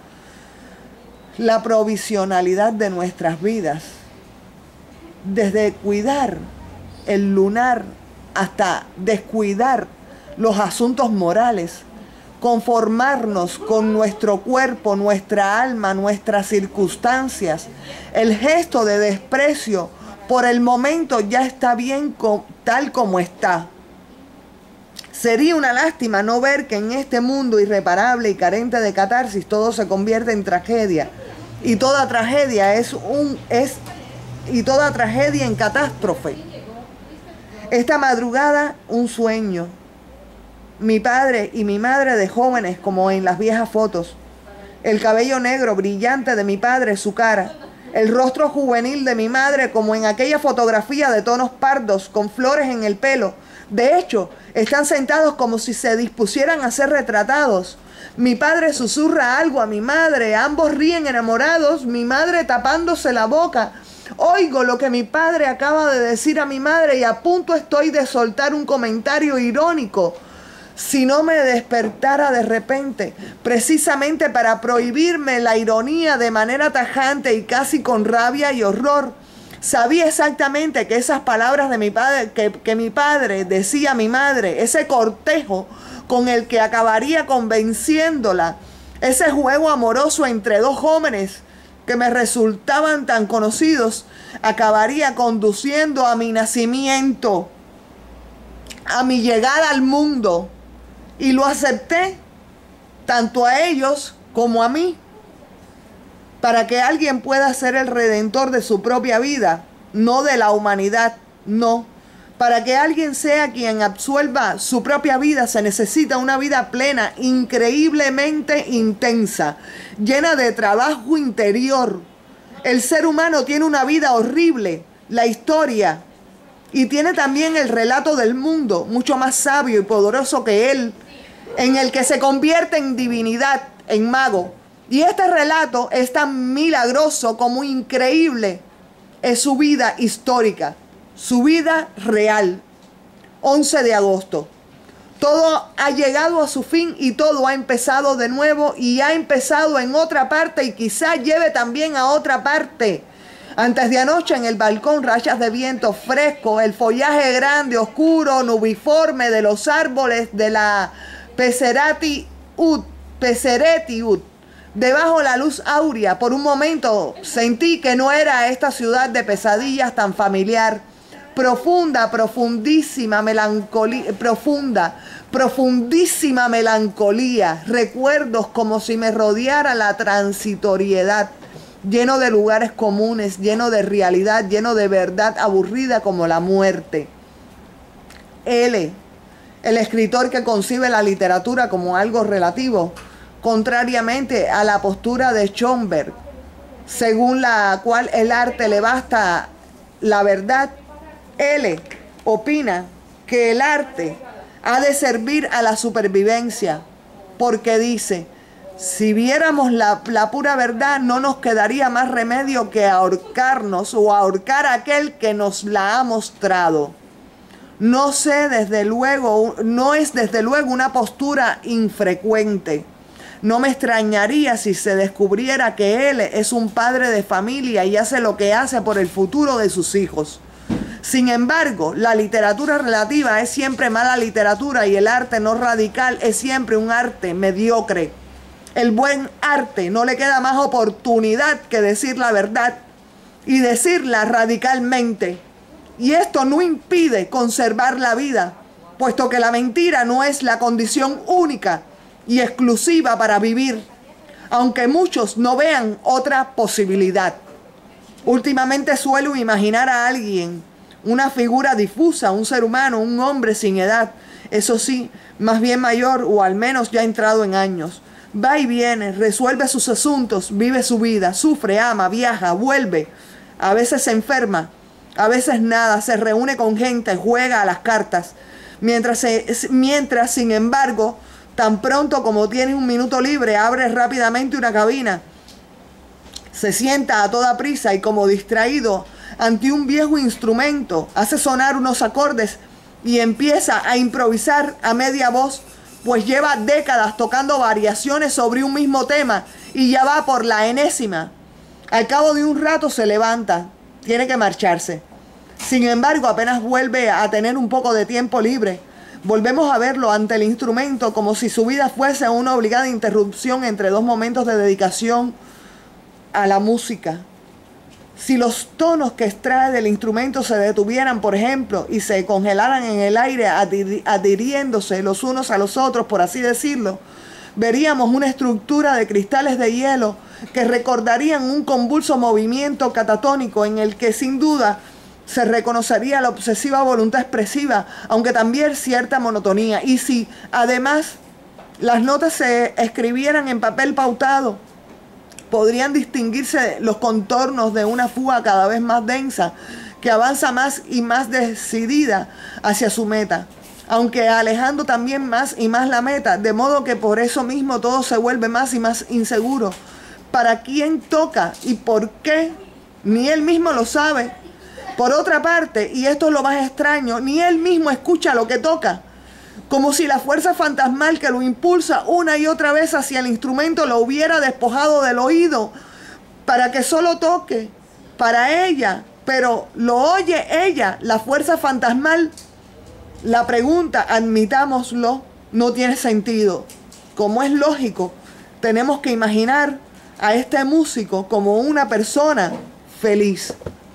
la provisionalidad de nuestras vidas, desde cuidar el lunar hasta descuidar los asuntos morales, conformarnos con nuestro cuerpo, nuestra alma, nuestras circunstancias. El gesto de desprecio por el momento ya está bien co- tal como está. Sería una lástima no ver que en este mundo irreparable y carente de catarsis todo se convierte en tragedia, y toda tragedia es un es y toda tragedia en catástrofe. Esta madrugada un sueño. Mi padre y mi madre de jóvenes como en las viejas fotos. El cabello negro brillante de mi padre, su cara. El rostro juvenil de mi madre como en aquella fotografía de tonos pardos con flores en el pelo. De hecho, están sentados como si se dispusieran a ser retratados. Mi padre susurra algo a mi madre. Ambos ríen enamorados, mi madre tapándose la boca. Oigo lo que mi padre acaba de decir a mi madre y a punto estoy de soltar un comentario irónico. Si no me despertara de repente, precisamente para prohibirme la ironía de manera tajante y casi con rabia y horror, Sabía exactamente que esas palabras de mi padre, que, que mi padre decía a mi madre, ese cortejo con el que acabaría convenciéndola, ese juego amoroso entre dos jóvenes que me resultaban tan conocidos, acabaría conduciendo a mi nacimiento, a mi llegada al mundo. Y lo acepté, tanto a ellos como a mí. Para que alguien pueda ser el redentor de su propia vida, no de la humanidad, no. Para que alguien sea quien absuelva su propia vida, se necesita una vida plena, increíblemente intensa, llena de trabajo interior. El ser humano tiene una vida horrible, la historia, y tiene también el relato del mundo, mucho más sabio y poderoso que él, en el que se convierte en divinidad, en mago. Y este relato es tan milagroso como increíble. Es su vida histórica, su vida real. once de agosto. Todo ha llegado a su fin y todo ha empezado de nuevo y ha empezado en otra parte y quizá lleve también a otra parte. Antes de anoche en el balcón, rachas de viento fresco, el follaje grande, oscuro, nubiforme de los árboles de la Pesereti Ud, Pesereti Ud. Debajo la luz áurea, por un momento sentí que no era esta ciudad de pesadillas tan familiar. Profunda, profundísima melancolía, profunda, profundísima melancolía. Recuerdos como si me rodeara la transitoriedad, lleno de lugares comunes, lleno de realidad, lleno de verdad aburrida como la muerte. L, el escritor que concibe la literatura como algo relativo, contrariamente a la postura de Schönberg, según la cual el arte le basta la verdad, él opina que el arte ha de servir a la supervivencia, porque dice, si viéramos la, la pura verdad, no nos quedaría más remedio que ahorcarnos o ahorcar a aquel que nos la ha mostrado. No sé, desde luego, no es desde luego una postura infrecuente. No me extrañaría si se descubriera que él es un padre de familia y hace lo que hace por el futuro de sus hijos. Sin embargo, la literatura relativa es siempre mala literatura y el arte no radical es siempre un arte mediocre. El buen arte no le queda más oportunidad que decir la verdad y decirla radicalmente. Y esto no impide conservar la vida, puesto que la mentira no es la condición única y exclusiva para vivir, aunque muchos no vean otra posibilidad. Últimamente suelo imaginar a alguien, una figura difusa, un ser humano, un hombre sin edad, eso sí, más bien mayor o al menos ya entrado en años. Va y viene, resuelve sus asuntos, vive su vida, sufre, ama, viaja, vuelve, a veces se enferma, a veces nada, se reúne con gente, juega a las cartas, mientras, se, mientras sin embargo, tan pronto como tiene un minuto libre, abre rápidamente una cabina, se sienta a toda prisa y como distraído ante un viejo instrumento, hace sonar unos acordes y empieza a improvisar a media voz, pues lleva décadas tocando variaciones sobre un mismo tema y ya va por la enésima. Al cabo de un rato se levanta, tiene que marcharse. Sin embargo, apenas vuelve a tener un poco de tiempo libre, volvemos a verlo ante el instrumento como si su vida fuese una obligada interrupción entre dos momentos de dedicación a la música. Si los tonos que extrae del instrumento se detuvieran, por ejemplo, y se congelaran en el aire adhiriéndose los unos a los otros, por así decirlo, veríamos una estructura de cristales de hielo que recordarían un convulso movimiento catatónico en el que sin duda se reconocería la obsesiva voluntad expresiva, aunque también cierta monotonía. Y si además las notas se escribieran en papel pautado, podrían distinguirse los contornos de una fuga cada vez más densa que avanza más y más decidida hacia su meta, aunque alejando también más y más la meta, de modo que por eso mismo todo se vuelve más y más inseguro. ¿Para quién toca y por qué? Ni él mismo lo sabe. Por otra parte, y esto es lo más extraño, ni él mismo escucha lo que toca, como si la fuerza fantasmal que lo impulsa una y otra vez hacia el instrumento lo hubiera despojado del oído para que solo toque para ella, pero lo oye ella, la fuerza fantasmal. La pregunta, admitámoslo, no tiene sentido. Como es lógico, tenemos que imaginar a este músico como una persona feliz.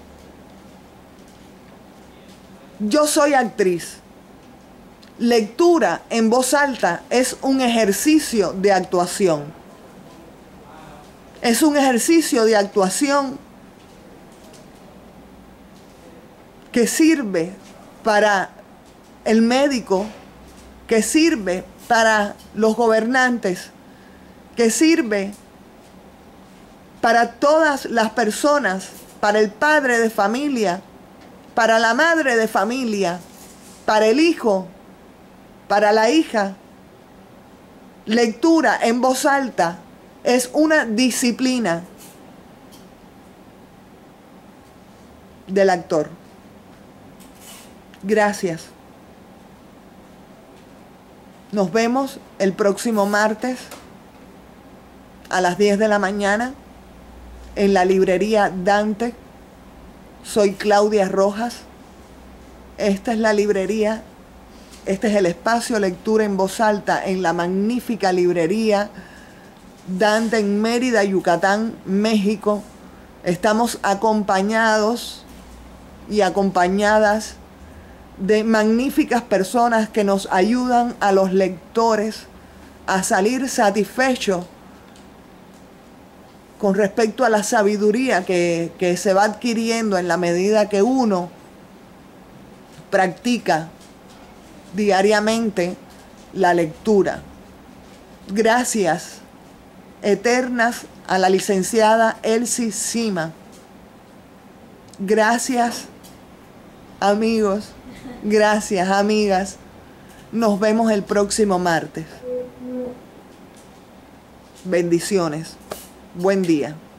Yo soy actriz. Lectura en voz alta es un ejercicio de actuación. Es un ejercicio de actuación que sirve para el médico, que sirve para los gobernantes, que sirve para todas las personas, para el padre de familia, para la madre de familia, para el hijo, para la hija. Lectura en voz alta es una disciplina del actor. Gracias. Nos vemos el próximo martes a las diez de la mañana en la librería Dante. Soy Claudia Rojas. Esta es la librería, este es el espacio lectura en voz alta en la magnífica librería Dante en Mérida, Yucatán, México. Estamos acompañados y acompañadas de magníficas personas que nos ayudan a los lectores a salir satisfechos con respecto a la sabiduría que, que se va adquiriendo en la medida que uno practica diariamente la lectura. Gracias eternas a la licenciada Elsie Sima. Gracias, amigos. Gracias, amigas. Nos vemos el próximo martes. Bendiciones. Buen día.